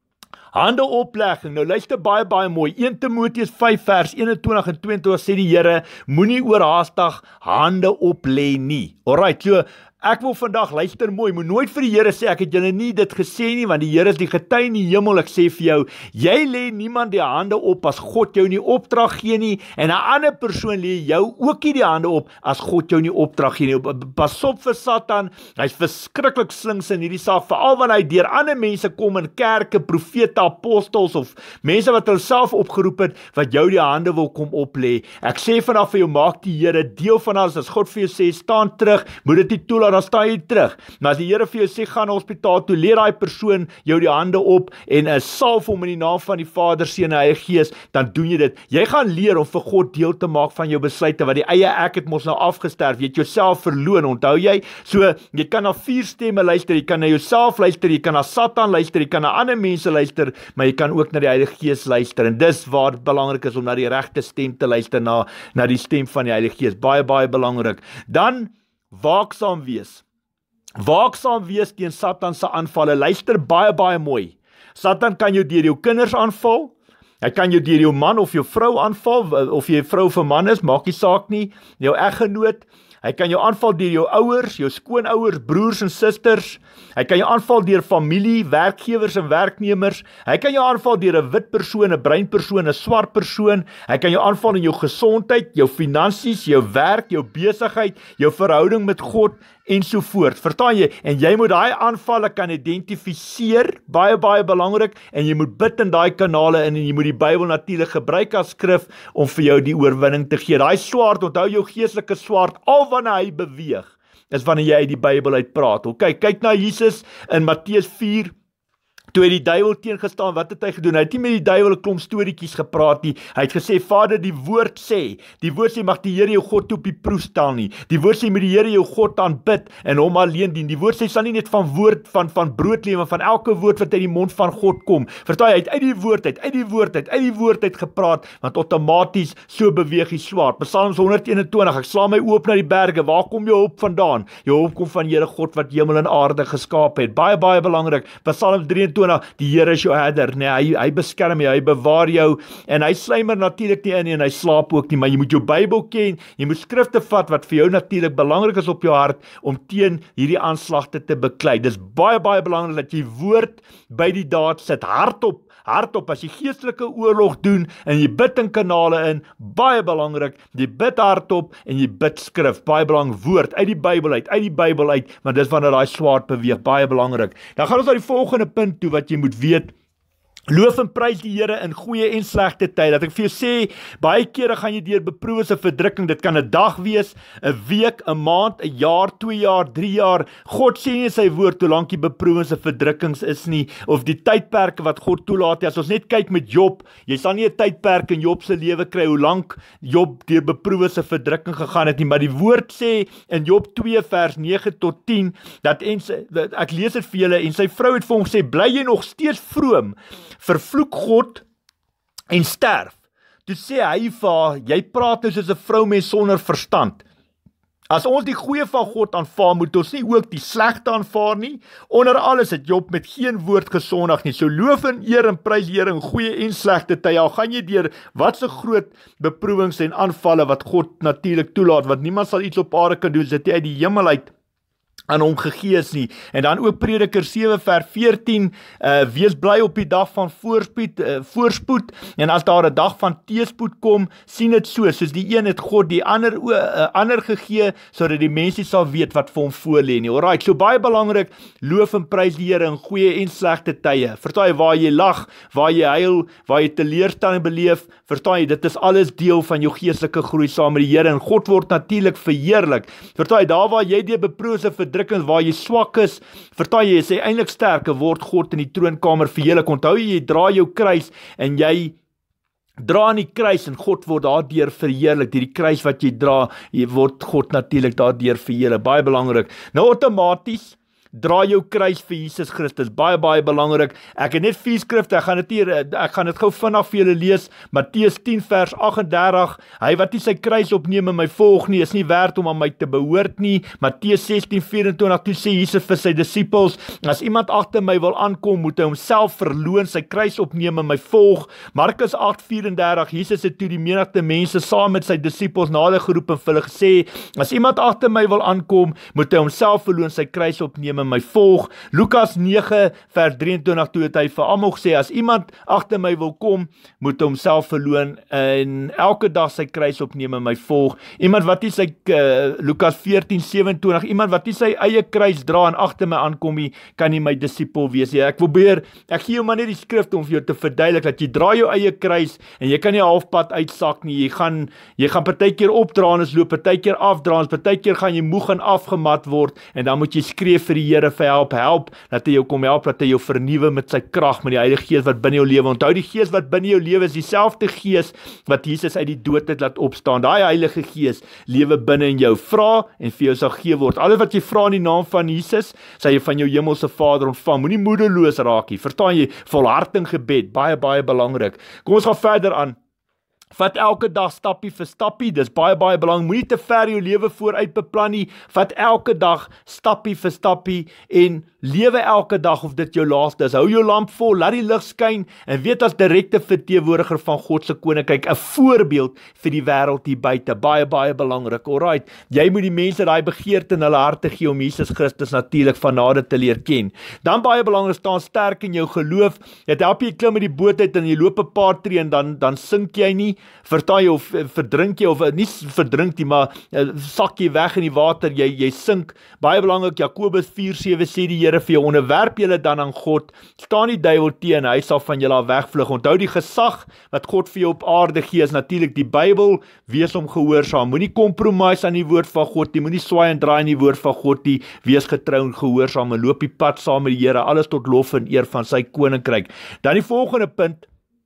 Hande oplegging, nou luister baie baie mooi, Eerste Timoteus vyf vers eenentwintig en tweeëntwintig sê die Here, moenie oorhaastig hande oplê nie. Alright, so ek wil vandag, luister mooi, moet nooit vir die Here sê, ek het julle nie dit gesê nie, want die Here is die getuie in die hemel, ek sê vir jou, jy lê niemand die hande op as God jou nie opdrag gee nie, en 'n ander persoon lê jou ook nie die hande op as God jou nie opdrag gee nie. Pas op vir Satan, hy's verskriklik slinks in hierdie saak, veral wanneer hy deur ander mense kom in kerke, profete, apostels, of mense wat hulle self opgeroep het, wat jou die hande wil kom oplê. Ek sê vanaf vir jou, maak die Here deel van alles, as God vir jou sê, staan terug, moet dit nie toelaat, dan staan jy terug. Maar as die Here vir jou sê, gaan na hospitaal toe, leer daai persoon jou die hande op, en uh, salf hom in die naam van die Vader, Seun en Heilige Gees, dan doen jy dit. Jy gaan leer om vir God deel te maak van jou besluite, want die eie ek het mos nou afgesterf, jy het jouself verloon, onthou jy? So, jy kan na vier stemme luister, jy kan na jouself luister, jy kan na Satan luister, jy kan na ander mense luister, maar jy kan ook na die Heilige Gees luister, en dis waar het belangrik is om na die regte stem te luister, na, na die stem van die Heilige Gees, baie, baie belangrik. Dan, waaksaam wees. Waaksaam wees teen Satan se aanvalle. Luister baie baie mooi. Satan kan jou deur jou kinders aanval. Hy kan jou deur jou man of jou vrou aanval, of jy vrou of man is, maak nie saak nie. Jou eggenoot. Hy kan jou aanval deur jou ouers, jou skoonouers, broers en susters. Hy kan jou aanval deur familie, werkgewers en werknemers. Hy kan jou aanval deur 'n wit persoon, 'n bruin persoon, 'n swart persoon. Hy kan jou aanval in jou gesondheid, jou finansies, jou werk, jou besigheid, jou verhouding met God en so voort. Verstaan jy? En jy moet daai aanvalle kan identifiseer, baie baie belangrik, en jy moet bid in daai kanale in, en jy moet die Bybel natuurlik gebruik as skrif om vir jou die oorwinning te gee. Daai swaard, onthou jou geestelike swaard, al wanneer hy beweeg, is wanneer jy uit die Bybel uit praat. Okay, kyk na Jesus in Matteus vier, toe hy die duiwel teengestaan, wat het hy gedoen? Hy het nie met die duiwel 'n klomp storieetjies gepraat nie. Hy het gesê, Vader, die woord sê, die woord sê, mag die Here jou God op die proef stel nie. Die woord sê, moet die Here jou God aanbid en hom alleen dien. Die woord sê, sal nie net van woord, van, van brood lewe, maar van elke woord wat uit die mond van God kom. Verstaan jy, hy het uit die woord uit, uit die woord uit, uit die woord uit gepraat, want outomaties so beweeg die swaard. Psalms honderd eenentwintig, ek sla my oop na die berge, waar kom jou hulp vandaan? Jou hulp kom van Here God wat hemel en aarde geskaap het. Baie, baie belangrik. Psalm drieëntwintig, die Here is jou herder, nee, hy, hy beskerm jou, hy bewaar jou, en hy slymer natuurlik nie in nie, en hy slaap ook nie, maar jy moet jou Bybel ken, jy moet skrifte vat, wat vir jou natuurlik belangrik is op jou hart, om teen hierdie aanslagte te beklei. Dis baie, baie belangrik, dat jy woord by die daad sit, hardop, hardop, as jy geestelike oorlog doen, en jy bid in kanale in, baie belangrik, jy bid hardop, en jy bid skrif, baie belangrik, woord, uit die Bybel uit, uit die Bybel uit, want dis wanneer daai swaard beweeg, baie belangrik. Dan gaan ons na die volgende punt toe, wat jy moet weet. Loof en prys die Here in goeie en slegte tyd. Dat ek vir jou sê, baie kere gaan jy deur beproewings en verdrukking, dit kan 'n dag wees, 'n week, 'n maand, 'n jaar, twee jaar, drie jaar. God sê nie in sy woord hoe lank die beproewings en verdrukkings is nie, of die tydperke wat God toelaat. As ons net kyk met Job, jy sal nie 'n tydperk in Job se lewe kry hoe lank Job deur beproewings en verdrukking gegaan het nie, maar die woord sê in Job twee vers nege tot tien, dat en sy, ek lees dit vir julle, en sy vrou het vir hom gesê, bly jy nog steeds vroom, vervloek God en sterf. Toe sê hy vir haar, jy praat nou soos 'n vrou mens sonder verstand. As ons die goeie van God aanvaar, moet ons nie ook die slegte aanvaar nie. Onder alles het Job met geen woord gesondig nie. So loof en eer en prys die Here in goeie en slegte tye. Al gaan jy deur wat se groot beproewings en aanvalle wat God natuurlik toelaat, want niemand sal iets op aarde kan doen, dit uit die hemel uit aan hom gegee is nie. En dan ook Prediker sewe vers veertien, uh, wees bly op die dag van voorspoed, uh, voorspoed, en as daar 'n dag van teëspoed kom, sien dit so, soos die een het God die ander, uh, ander gegee, sodat die mense sal weet wat vir hom voorlê nie. Alright, so baie belangrik, loof en prys die Here in goeie en slegte tye. Verstaan jy, waar jy lag, waar jy huil, waar jy teleurstelling beleef, verstaan jy, dit is alles deel van jou geestelike groei saam met die Here, en God word natuurlik verheerlik. Verstaan jy, daar waar jy deur beproewings en verdrukkings, waar jy swak is, verstaan jy, is hy eintlik sterker, word God in die troonkamer verheerlik. Onthou jy, jy dra jou kruis, en jy dra aan die kruis, en God word daardeur verheerlik. Die kruis wat jy dra, jy word God natuurlik daardeur verheerlik. Baie belangrik. Nou outomaties, dra jou kruis vir Jesus Christus, baie, baie belangrik. Ek het net vier skrifte, ek gaan dit hier, ek gaan dit gou vinnig vir julle lees, Matteus tien vers agt en dertig, hy wat nie sy kruis opneem en my volg nie, is nie werd om aan my te behoort nie. Matteus sestien vyf en twintig, toe sê Jesus vir sy disippels, as iemand agter my wil aankom, moet hy homself verloon, sy kruis opneem en my volg. Markus agt vyf en dertig, Jesus het toe die menigte mense saam met sy disippels nader geroep en vir hulle gesê, as iemand agter my wil aankom, moet hy homself verloon, sy kruis opneem en my volg. Lukas nege vers drie en twintig, toe het hy vir almal gesê, as iemand agter my wil kom, moet hy homself verloon en elke dag sy kruis opneem en my volg. Iemand wat nie sy, uh, Lukas veertien sewe en twintig, iemand wat nie sy eie kruis dra en agter my aankom nie, kan nie my disipel wees. Ja, ek probeer, ek gee jou maar net die skrifte om vir jou te verduidelik, dat jy dra jou eie kruis, en jy kan nie halfpad uitsak nie, jy gaan, jy gaan partykeer opdraandes loop, partykeer afdraandes, partykeer gaan jy moeg en afgemat word, en dan moet jy skree vir die Here vir help, help, dat hy jou kom help, dat hy jou vernuwe met sy krag, met die Heilige Gees wat binne jou lewe. Onthou, die Gees wat binne jou lewe is dieselfde Gees wat Jesus uit die dood het laat opstaan. Daai Heilige Gees lewe binne in jou. Vra en vir jou sal gegee word. Alles wat jy vra in die naam van Jesus, sal jy van jou hemelse Vader ontvang. Moenie moedeloos raak nie. Verstaan jy? Volharding gebed, baie baie belangrik. Kom ons gaan verder aan. Vat elke dag stappie vir stappie, dis baie baie belangrik, moenie te ver jou lewe vooruit beplan nie, vat elke dag stappie vir stappie en lewe elke dag of dit jou laaste is. Hou jou lamp vol, laat die lig skyn en weet as direkte verteenwoordiger van God se koninkryk, 'n voorbeeld vir die wêreld hier buite, baie baie belangrik. Alright, jy moet die mense daai begeerte in hulle harte gee om Jesus Christus natuurlik van nade te leer ken. Dan baie belangrik, staan sterk in jou geloof. Dit help jy klim met die boot uit en jy loop 'n paar tree en dan dan sink jy nie. Vertaai jy of verdrink jy of nie verdrink nie, maar sak jy weg in die water, jy jy sink. Baie belangrik, Jakobus vier sewe sê die Here vir jou, onderwerp julle dan aan God, staan die duiwel teen, hy sal van julle af wegvlug. Onthou die gesag wat God vir jou op aarde gee, is natuurlik die Bybel, wees hom gehoorsaam. Moenie compromise aan die woord van God nie, moenie swaai en draai aan die woord van God nie, wees getrou en gehoorsaam en loop die pad saam met die Here, alles tot lof en eer van sy koninkryk. Dan die volgende punt,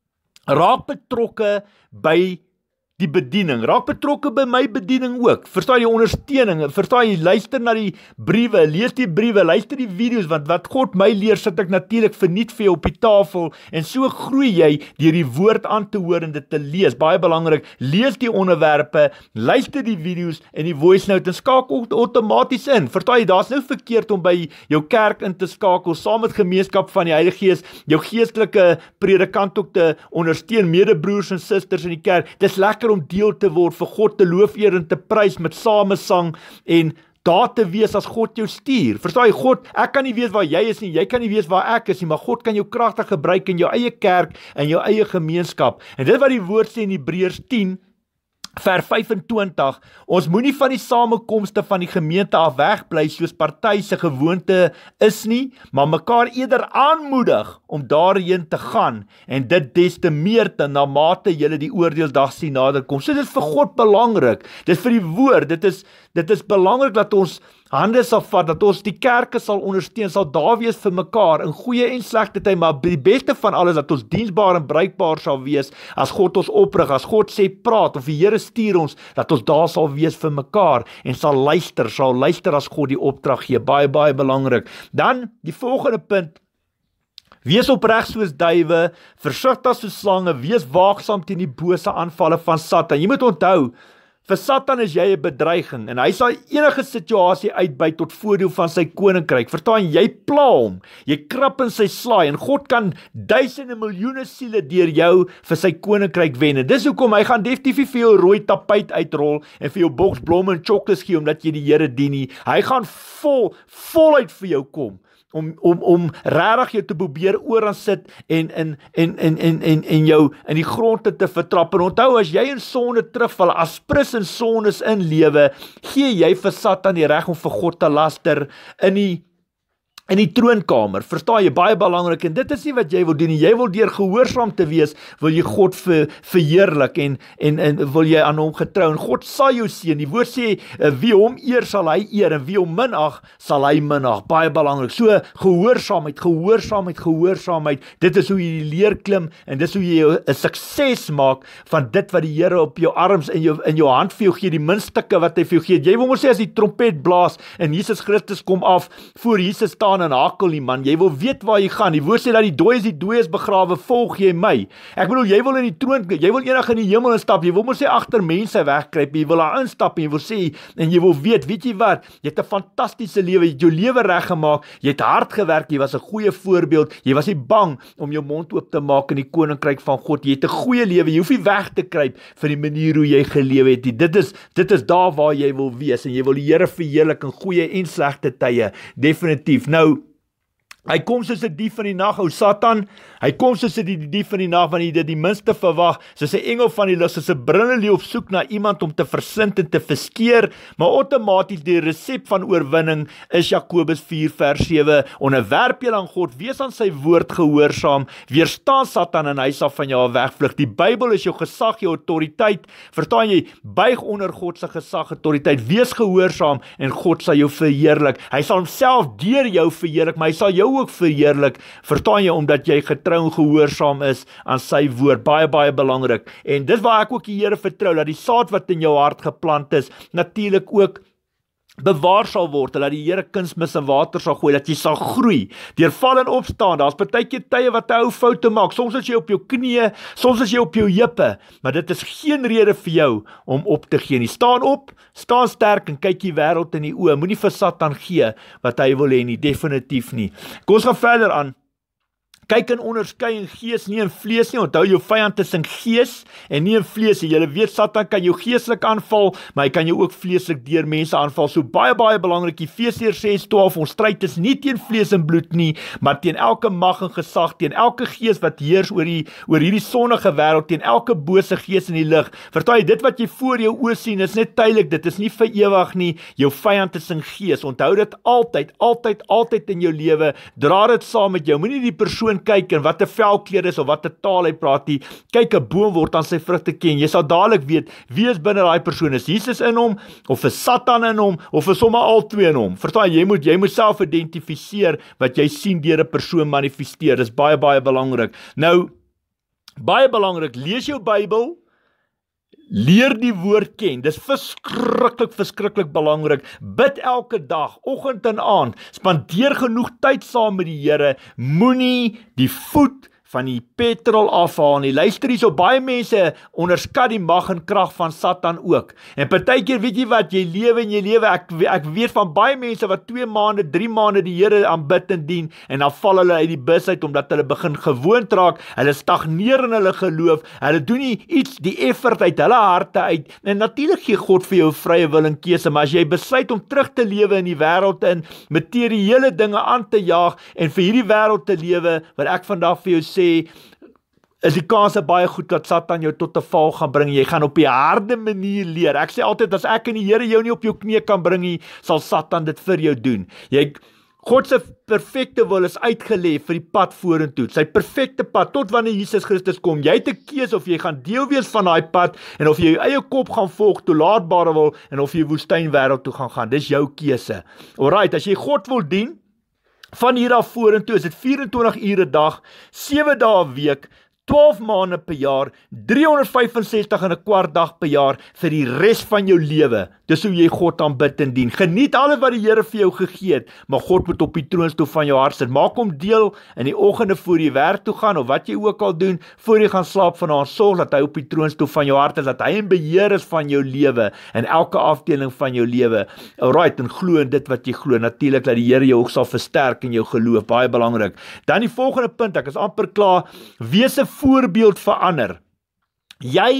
raak betrokke by die bediening, raak betrokke by my bediening ook, verstaan jy ondersteuning, verstaan jy, luister na die briewe, lees die briewe, luister die video's, want wat God my leer, sit ek natuurlik verniet vir jou op die tafel, en so groei jy deur die woord aan te hoor en dit te lees, baie belangrik, lees die onderwerpe, luister die video's en die voice note, en skakel outomaties in, verstaan jy, daar's nou verkeerd om by jou kerk in te skakel, saam met gemeenskap van die Heilige Gees, jou geestelike predikant ook te ondersteun, medebroers en susters in die kerk, dis lekker om deel te word, vir God te loof, eer en te prys met samesang en daar te wees as God jou stuur. Verstaan jy, God, ek kan nie weet waar jy is nie, jy kan nie weet waar ek is nie, maar God kan jou kragtig gebruik in jou eie kerk en jou eie gemeenskap. En dit wat die woord sê in Hebreërs tien vers vyf en twintig, ons moenie van die samekomste van die gemeente af wegbly soos party se gewoonte is nie, maar mekaar eerder aanmoedig om daarheen te gaan, en dit des te meer te na mate julle die oordeelsdag sien naderkom. So dit is vir God belangrik, dit is vir die woord, dit is, dit is belangrik dat ons hande sal vat, dat ons die kerke sal ondersteun, sal daar wees vir mekaar, in goeie en slegte tyd, maar die beste van alles, dat ons diensbaar en bruikbaar sal wees, as God ons oprig, as God sê praat, of die Here stuur ons, dat ons daar sal wees vir mekaar, en sal luister, sal luister as God die opdrag gee, baie, baie belangrik. Dan, die volgende punt, wees opreg soos duwe, versigtig soos slange, wees waaksaam teen die bose aanvalle van Satan. Jy moet onthou, vir Satan is jy 'n bedreiging, en hy sal enige situasie uitbuit tot voordeel van sy koninkryk. Verstaan, jy pla hom, jy krap in sy slaai, en God kan duisende miljoene siele deur jou vir sy koninkryk wen. En dis hoekom hy gaan definitief vir jou rooi tapuit uitrol, en vir jou boks blomme en chocolates gee, omdat jy die Here dien nie. Hy gaan vol, voluit vir jou kom, om om om regtig jou te probeer oor aan sit en in en en en en en jou in die grond te, te vertrap. En onthou, as jy in sonde terugval, as prins en sondes in lewe, gee jy vir Satan die reg om vir God te laster in die in die troonkamer, verstaan jy, baie belangrik, en dit is nie wat jy wil doen nie, jy wil deur gehoorsaam te wees, wil jy God ver, verheerlik, en, en, en wil jy aan hom getrou, en God sal jou seën, die woord sê, wie hom eer sal hy eer, en wie hom minag, sal hy minag, baie belangrik, so gehoorsaamheid, gehoorsaamheid, gehoorsaamheid, dit is hoe jy die leer klim, en dit is hoe jy 'n sukses maak, van dit wat die Here op jou arms, in jou, in jou hand vir jou gee, die minstukke wat hy vir jou gee, jy wil maar sê, as die trompet blaas, en Jesus Christus kom af, voor Jesus staan en hakel nie man, jy wil weet waar jy gaan, die woord sê dat die dooies die dooies begrawe, volg jy my, ek bedoel, jy wil in die troon, jy wil enig in die hemel instap, jy wil maar sê agter mense wegkruip, jy wil daar instap, en jy wil sê, en jy wil weet, weet jy wat, jy het 'n fantastiese lewe, jy het jou lewe reggemaak, jy het hard gewerk, jy was 'n goeie voorbeeld, jy was nie bang om jou mond oop te maak in die koninkryk van God, jy het 'n goeie lewe, jy hoef nie weg te kruip vir die manier hoe jy gelewe het, dit is, dit is daar waar jy wil wees, en jy wil die Here verheerlik in goeie en slegte tye, definitief. Nou, hy kom soos 'n dief in die nag, ou Satan, hy kom soos 'n die dief in die nag, wanneer jy dit die minste verwag, soos 'n engel van die lig, soos 'n brullende leeu op soek na iemand om te versind en te verskeer, maar outomaties die resep van oorwinning is Jakobus vier vers sewe, onderwerp julle aan God, wees aan sy woord gehoorsaam, weerstaan Satan en hy sal van jou wegvlug. Die Bybel is jou gesag, jou autoriteit, verstaan jy, buig onder God se gesag, autoriteit, wees gehoorsaam en God sal jou verheerlik. Hy sal homself deur jou verheerlik, maar hy sal jou ook verheerlik, verstaan jy, omdat jy getrou en gehoorsaam is aan sy woord, baie, baie belangrik, en dit waar ek ook die Here vertrou, dat die saad wat in jou hart geplant is, natuurlik ook bewaar sal word, dat die Here kunsmis en water sal gooi, dat jy sal groei, deur val en opstaan, daar's baie keer tye wat jy ou foute maak, soms is jy op jou knieë, soms is jy op jou heupe, maar dit is geen rede vir jou om op te gee nie, staan op, staan sterk en kyk die wêreld in die oë, moenie vir Satan gee wat hy wil hê nie, definitief nie. Kom ons gaan verder aan. Kyk en onderskei in gees, nie in vlees nie, onthou jou vyand is in gees en nie in vlees nie, jy weet Satan kan jou geestelik aanval, maar hy kan jou ook vleeslik deur mense aanval, so baie baie belangrik, Efesiërs ses twaalf, ons stryd is nie teen vlees en bloed nie, maar teen elke mag en gesag, teen elke gees wat heers oor, die, oor hierdie sonnige wêreld, teen elke bose gees in die lig, verstaan jy, dit wat jy voor jou oë sien, is net tydelik, dit is nie vir ewig nie, jou vyand is in gees, onthou dit altyd, altyd, altyd in jou lewe, dra dit saam met jou, moenie die persoon kyk en wat 'n velkleur is of wat 'n taal hy praat nie, kyk 'n boom word aan sy vrugte ken, jy sal dadelik weet, wie is binne daai persoon, is Jesus in hom, of is Satan in hom, of is sommer al twee in hom, verstaan jy, jy moet, jy moet self identifiseer, wat jy sien deur 'n persoon manifesteer, dis baie baie belangrik. Nou, baie belangrik, lees jou Bybel, leer die woord ken, dis verskriklik, verskriklik belangrik, bid elke dag, oggend en aand, spandeer genoeg tyd saam met die Here, moenie die voet van die petrol afhaal nie, luister hier, so baie mense onderskat die mag en krag van Satan ook, en partykeer weet jy wat, jy lewe en jy lewe, ek, ek weet van baie mense wat twee maande, drie maande die Here aanbid en dien, en dan val hulle uit die bus uit, omdat hulle begin gewoond raak, hulle stagneer in hulle geloof, hulle doen nie iets, die effort uit hulle harte uit, en natuurlik gee God vir jou vrye wil en keuse, maar as jy besluit om terug te lewe in die wêreld in, materiële dinge aan te jaag, en vir hierdie wêreld te lewe, wat ek vandag vir jou sê, is die kans baie goed dat Satan jou tot 'n val gaan bring, jy gaan op die harde manier leer, ek sê altyd, as ek en die Here jou nie op jou knie kan bring nie, sal Satan dit vir jou doen, jy, God se perfekte wil is uitgelê vir die pad vorentoe, sy perfekte pad, tot wanneer Jesus Christus kom, jy het 'n keuse of jy gaan deel wees van daai pad, en of jy jou eie kop gaan volg, toelaatbare wil, en of jy woestynwêreld toe gaan gaan, dis jou keuse. Alright, as jy God wil dien, van hier af vorentoe is dit vyf en twintig ure 'n dag, sewe dae 'n week, twaalf maande per jaar, driehonderd vyfensestig en 'n kwart dag per jaar, vir die res van jou lewe. Dis hoe jy God aanbid en dien. Geniet alles wat die Here vir jou gegee het, maar God moet op die troonstoel van jou hart sit. Maak hom deel in die oggende voor jy werk toe gaan, of wat jy ook al doen, voor jy gaan slaap vanaand, sorg dat hy op die troonstoel van jou hart is, dat hy in beheer is van jou lewe, en elke afdeling van jou lewe. Alright, en glo in dit wat jy glo, natuurlik dat die Here jou ook sal versterk in jou geloof, baie belangrik. Dan die volgende punt, ek is amper klaar, wees 'n voorbeeld vir ander. Jy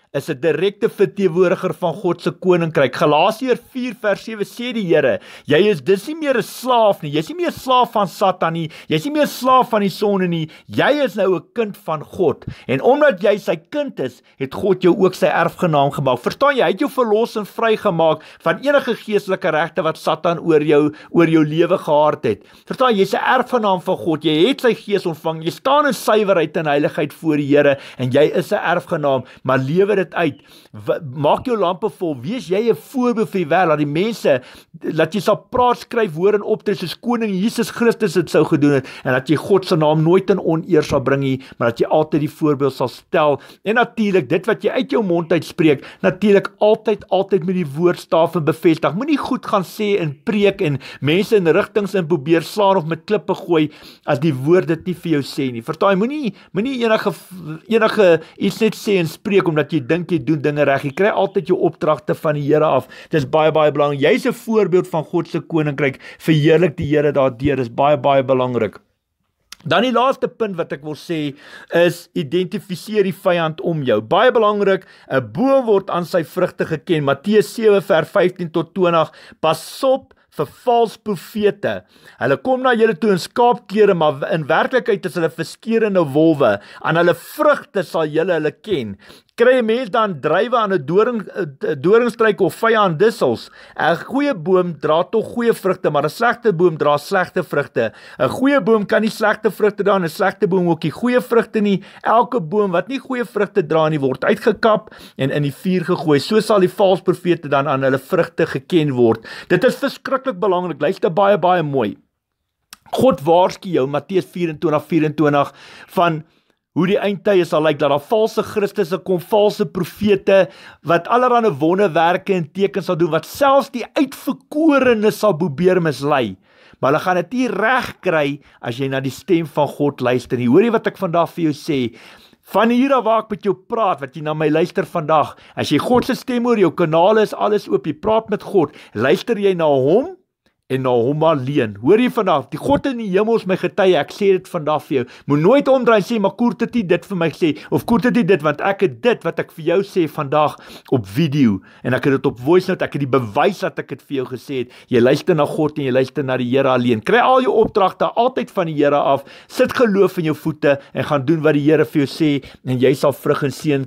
is 'n direkte verteenwoordiger van God se koninkryk. Galasiërs vier vers sewe sê die Here, jy is dis nie meer 'n slaaf nie, jy's nie meer slaaf van Satan nie, jy's nie meer slaaf van die sonde nie, jy is nou 'n kind van God. En omdat jy sy kind is, het God jou ook sy erfgenaam gemaak. Verstaan jy, hy het jou verlos en vrygemaak van enige geestelike regte wat Satan oor jou oor jou lewe gehad het. Verstaan jy, jy's 'n erfgenaam van God, jy het sy gees ontvang, jy staan in suiwerheid en heiligheid voor die Here en jy is 'n erfgenaam, maar lewe dit uit. Maak jou lampe vol, wees jy 'n voorbeeld vir die wêreld, dat die mense, dat jy sal praat, skryf, hoor en optree soos koning Jesus Christus het sou gedoen het, en dat jy God se naam nooit in oneer sal bring nie, maar dat jy altyd die voorbeeld sal stel, en natuurlik, dit wat jy uit jou mond uitspreek, natuurlik altyd, altyd met die woord staaf en bevestig. Moenie goed gaan sê en preek en mense in rigtings in probeer slaan of met klippe gooi, as die woord dit nie vir jou sê nie. Verstaan jy, moenie, moenie enige, enige iets net sê en spreek, omdat jy dink jy doen dinge reg. Jy kry altyd jou opdragte van die Here af. Dit is baie, baie belangrik. Jy is 'n voorbeeld van God se koninkryk. Verheerlik die Here daardeur. Dit is baie, baie belangrik. Dan die laaste punt wat ek wil sê, is identifiseer die vyand om jou. Baie belangrik, 'n boom word aan sy vrugte geken. Matteus sewe vers vyftien tot twintig. Pas op vir vals profete. Hulle kom na julle toe in skaapklere, maar in werklikheid is hulle verskeurende wolwe. Aan hulle vrugte sal julle hulle ken. Kry 'n mens dan druiwe aan 'n doring, doringstruik of vye aan dussels? 'n Goeie boom dra tog goeie vrugte, maar 'n slegte boom dra slegte vrugte. 'n Goeie boom kan nie slegte vrugte dra en 'n slegte boom ook nie goeie vrugte nie. Elke boom wat nie goeie vrugte dra nie, word uitgekap en in die vuur gegooi. So sal die valse profete dan aan hulle vrugte geken word. Dit is verskriklik belangrik. Luister baie, baie mooi. God waarsku jou, Matteus vyf-en-twintig vyf-en-twintig, van hoe die eindtye sal lyk, dat daar valse Christusse kom, valse profete, wat allerhande wonderwerke en tekens sal doen, wat selfs die uitverkorenes sal probeer mislei. Maar hulle gaan dit nie reg kry, as jy na die stem van God luister nie. Hoor jy wat ek vandag vir jou sê? Van hier af waar ek met jou praat, wat jy na my luister vandag, as jy God se stem hoor, jou kanale is alles oop, jy praat met God, luister jy na hom, en na hom alleen. Hoor jy vanaf, die God in die hemel is my getuie, ek sê dit vandag vir jou. Moet nooit omdraai en sê, maar Koert het nie dit vir my gesê, of Koert het nie dit, want ek het dit wat ek vir jou sê vandag op video, en ek het dit op voice note, ek het die bewys dat ek dit vir jou gesê het. Jy luister na God en jy luister na die Here alleen. Kry al jou opdragte altyd van die Here af, sit geloof in jou voete, en gaan doen wat die Here vir jou sê, en jy sal vrug en seën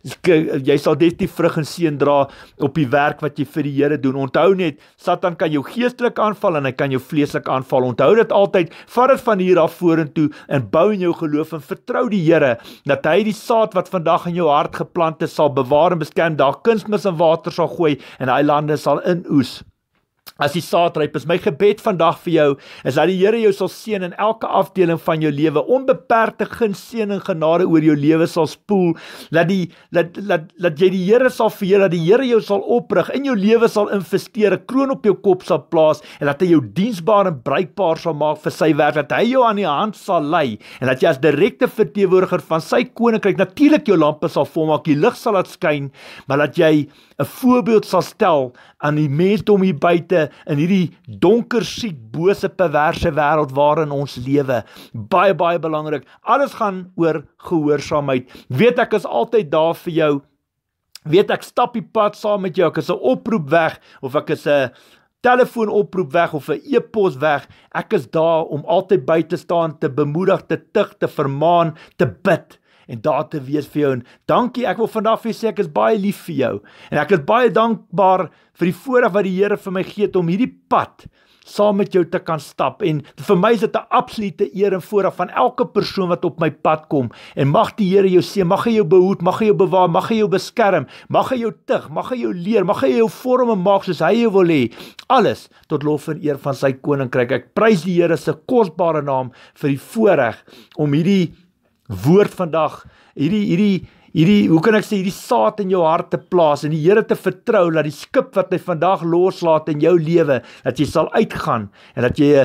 jy sal definitief vrug en seën dra op die werk wat jy vir die Here doen. Onthou net, Satan kan jou geestelik aanval en hy kan jou vleeslik aanval. Onthou dit altyd, vat dit van hier af vorentoe en bou in jou geloof en vertrou die Here dat hy die saad wat vandag in jou hart geplant is sal bewaar en beskerm, daar kunsmis en water sal gooi en hy lande sal inoes. As die saad ryp, is my gebed vandag vir jou, is dat die Here jou sal seën in elke afdeling van jou lewe, onbeperkte guns, seën en genade oor jou lewe sal spoel, dat die, dat, dat, dat jy die Here sal verheer, dat die Here jou sal oprig, in jou lewe sal investeer, 'n kroon op jou kop sal plaas, en dat hy jou diensbaar en bruikbaar sal maak vir sy werk, dat hy jou aan die hand sal lei, en dat jy as direkte verteenwoordiger van sy koninkryk, natuurlik jou lampe sal volmaak, die lig sal laat skyn, maar dat jy 'n voorbeeld sal stel aan die mensdom hier buite, in hierdie donker, siek, bose, perverse wêreld waarin ons lewe. Baie, baie belangrik. Alles gaan oor gehoorsaamheid. Weet ek is altyd daar vir jou. Weet ek stap die pad saam met jou. Ek is 'n oproep weg, of ek is 'n telefoonoproep weg, of 'n e-pos weg. Ek is daar om altyd by te staan, te bemoedig, te tig, te vermaan, te bid, en daar te wees vir jou. En dankie, ek wil vandag vir jou sê, ek is baie lief vir jou, en ek is baie dankbaar vir die voorreg wat die Here vir my gee om hierdie pad saam met jou te kan stap, en vir my is dit 'n absolute eer en voorreg van elke persoon wat op my pad kom, en mag die Here jou seën, mag hy jou behoed, mag hy jou bewaar, mag hy jou beskerm, mag hy jou tig, mag hy jou leer, mag hy jou vorm en maak soos hy jou wil hê, alles tot lof en eer van sy koninkryk. Ek prys die Here se kosbare naam vir die voorreg om hierdie woord vandag, hierdie, hierdie, hierdie, hoe kan ek sê, hierdie saad in jou hart te plaas, en die Here te vertrou, dat die skip wat hy vandag loslaat in jou lewe, dat jy sal uitgaan, en dat jy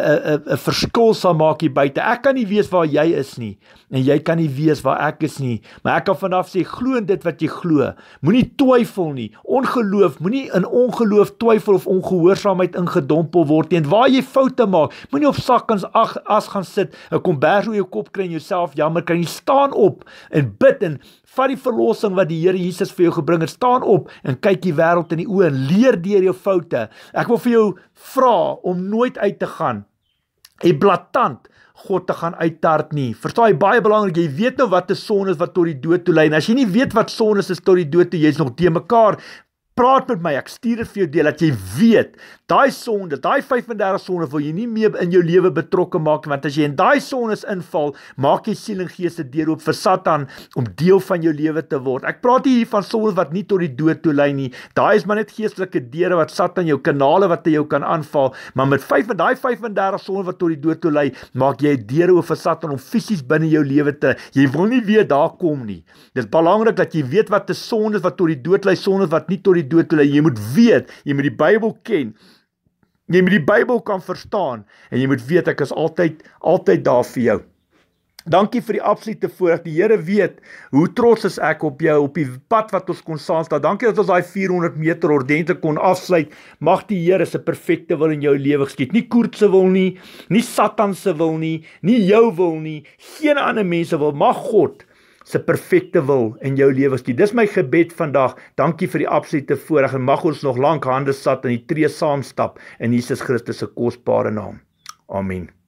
'n verskil sal maak hier buite. Ek kan nie weet waar jy is nie, en jy kan nie weet waar ek is nie, maar ek kan vanaf sê, glo in dit wat jy glo, moenie twyfel nie, ongeloof, moenie in ongeloof, twyfel of ongehoorsaamheid ingedompel word, en waar jy foute maak, moenie op sak en as gaan sit, 'n kombers oor jou kop kry en jouself jammer, kan jy staan op, en bid, en vat die verlossing wat die Here Jesus vir jou gebring het, staan op en kyk die wêreld in die oë en leer deur jou foute. Ek wil vir jou vra om nooit uit te gaan eklatant God te gaan uittart nie. Verstaan jy, baie belangrik, jy weet nou wat 'n sonde is wat tot die dood toe lei. En as jy nie weet wat sonde is, is tot die dood toe, jy is nog te mekaar. Praat met my, ek stuur dit vir jou deel, dat jy weet, daai sonde, daai vyf en dertig sonde wil jy nie meer in jou lewe betrokke maak, want as jy in daai sondes inval, maak jy siel en gees se deur oop vir Satan om deel van jou lewe te word. Ek praat hier van sondes wat nie tot die dood toe lei nie. Daai is maar net geestelike deure wat Satan jou kanale wat hy jou kan aanval, maar met vyf en daai vyf en dertig sondes wat tot die dood toe lei, maak jy deure oop vir Satan om fisies binne jou lewe te. Jy wil nie weet daar kom nie. Dit is belangrik dat jy weet wat 'n sonde is wat tot die dood lei, sondes wat nie tot die dood toe lei. Jy moet weet, jy moet die Bybel ken. Jy moet die Bybel kan verstaan en jy moet weet ek is altyd altyd daar vir jou. Dankie vir die absolute voorreg. Die Here weet hoe trots is ek op jou op die pad wat ons kon saam staan. Dankie dat ons daai vierhonderd meter ordentlik kon afsluit. Mag die Here se perfekte wil in jou lewe geskied. Nie Koert se wil nie, nie Satan se wil nie, nie jou wil nie, geen ander mense wil. Mag God se perfekte wil in jou lewe skied. Dis my gebed vandag. Dankie vir die absolute voorreg en mag ons nog lank hande sat in die tree saam stap in Jesus Christus se kosbare naam. Amen.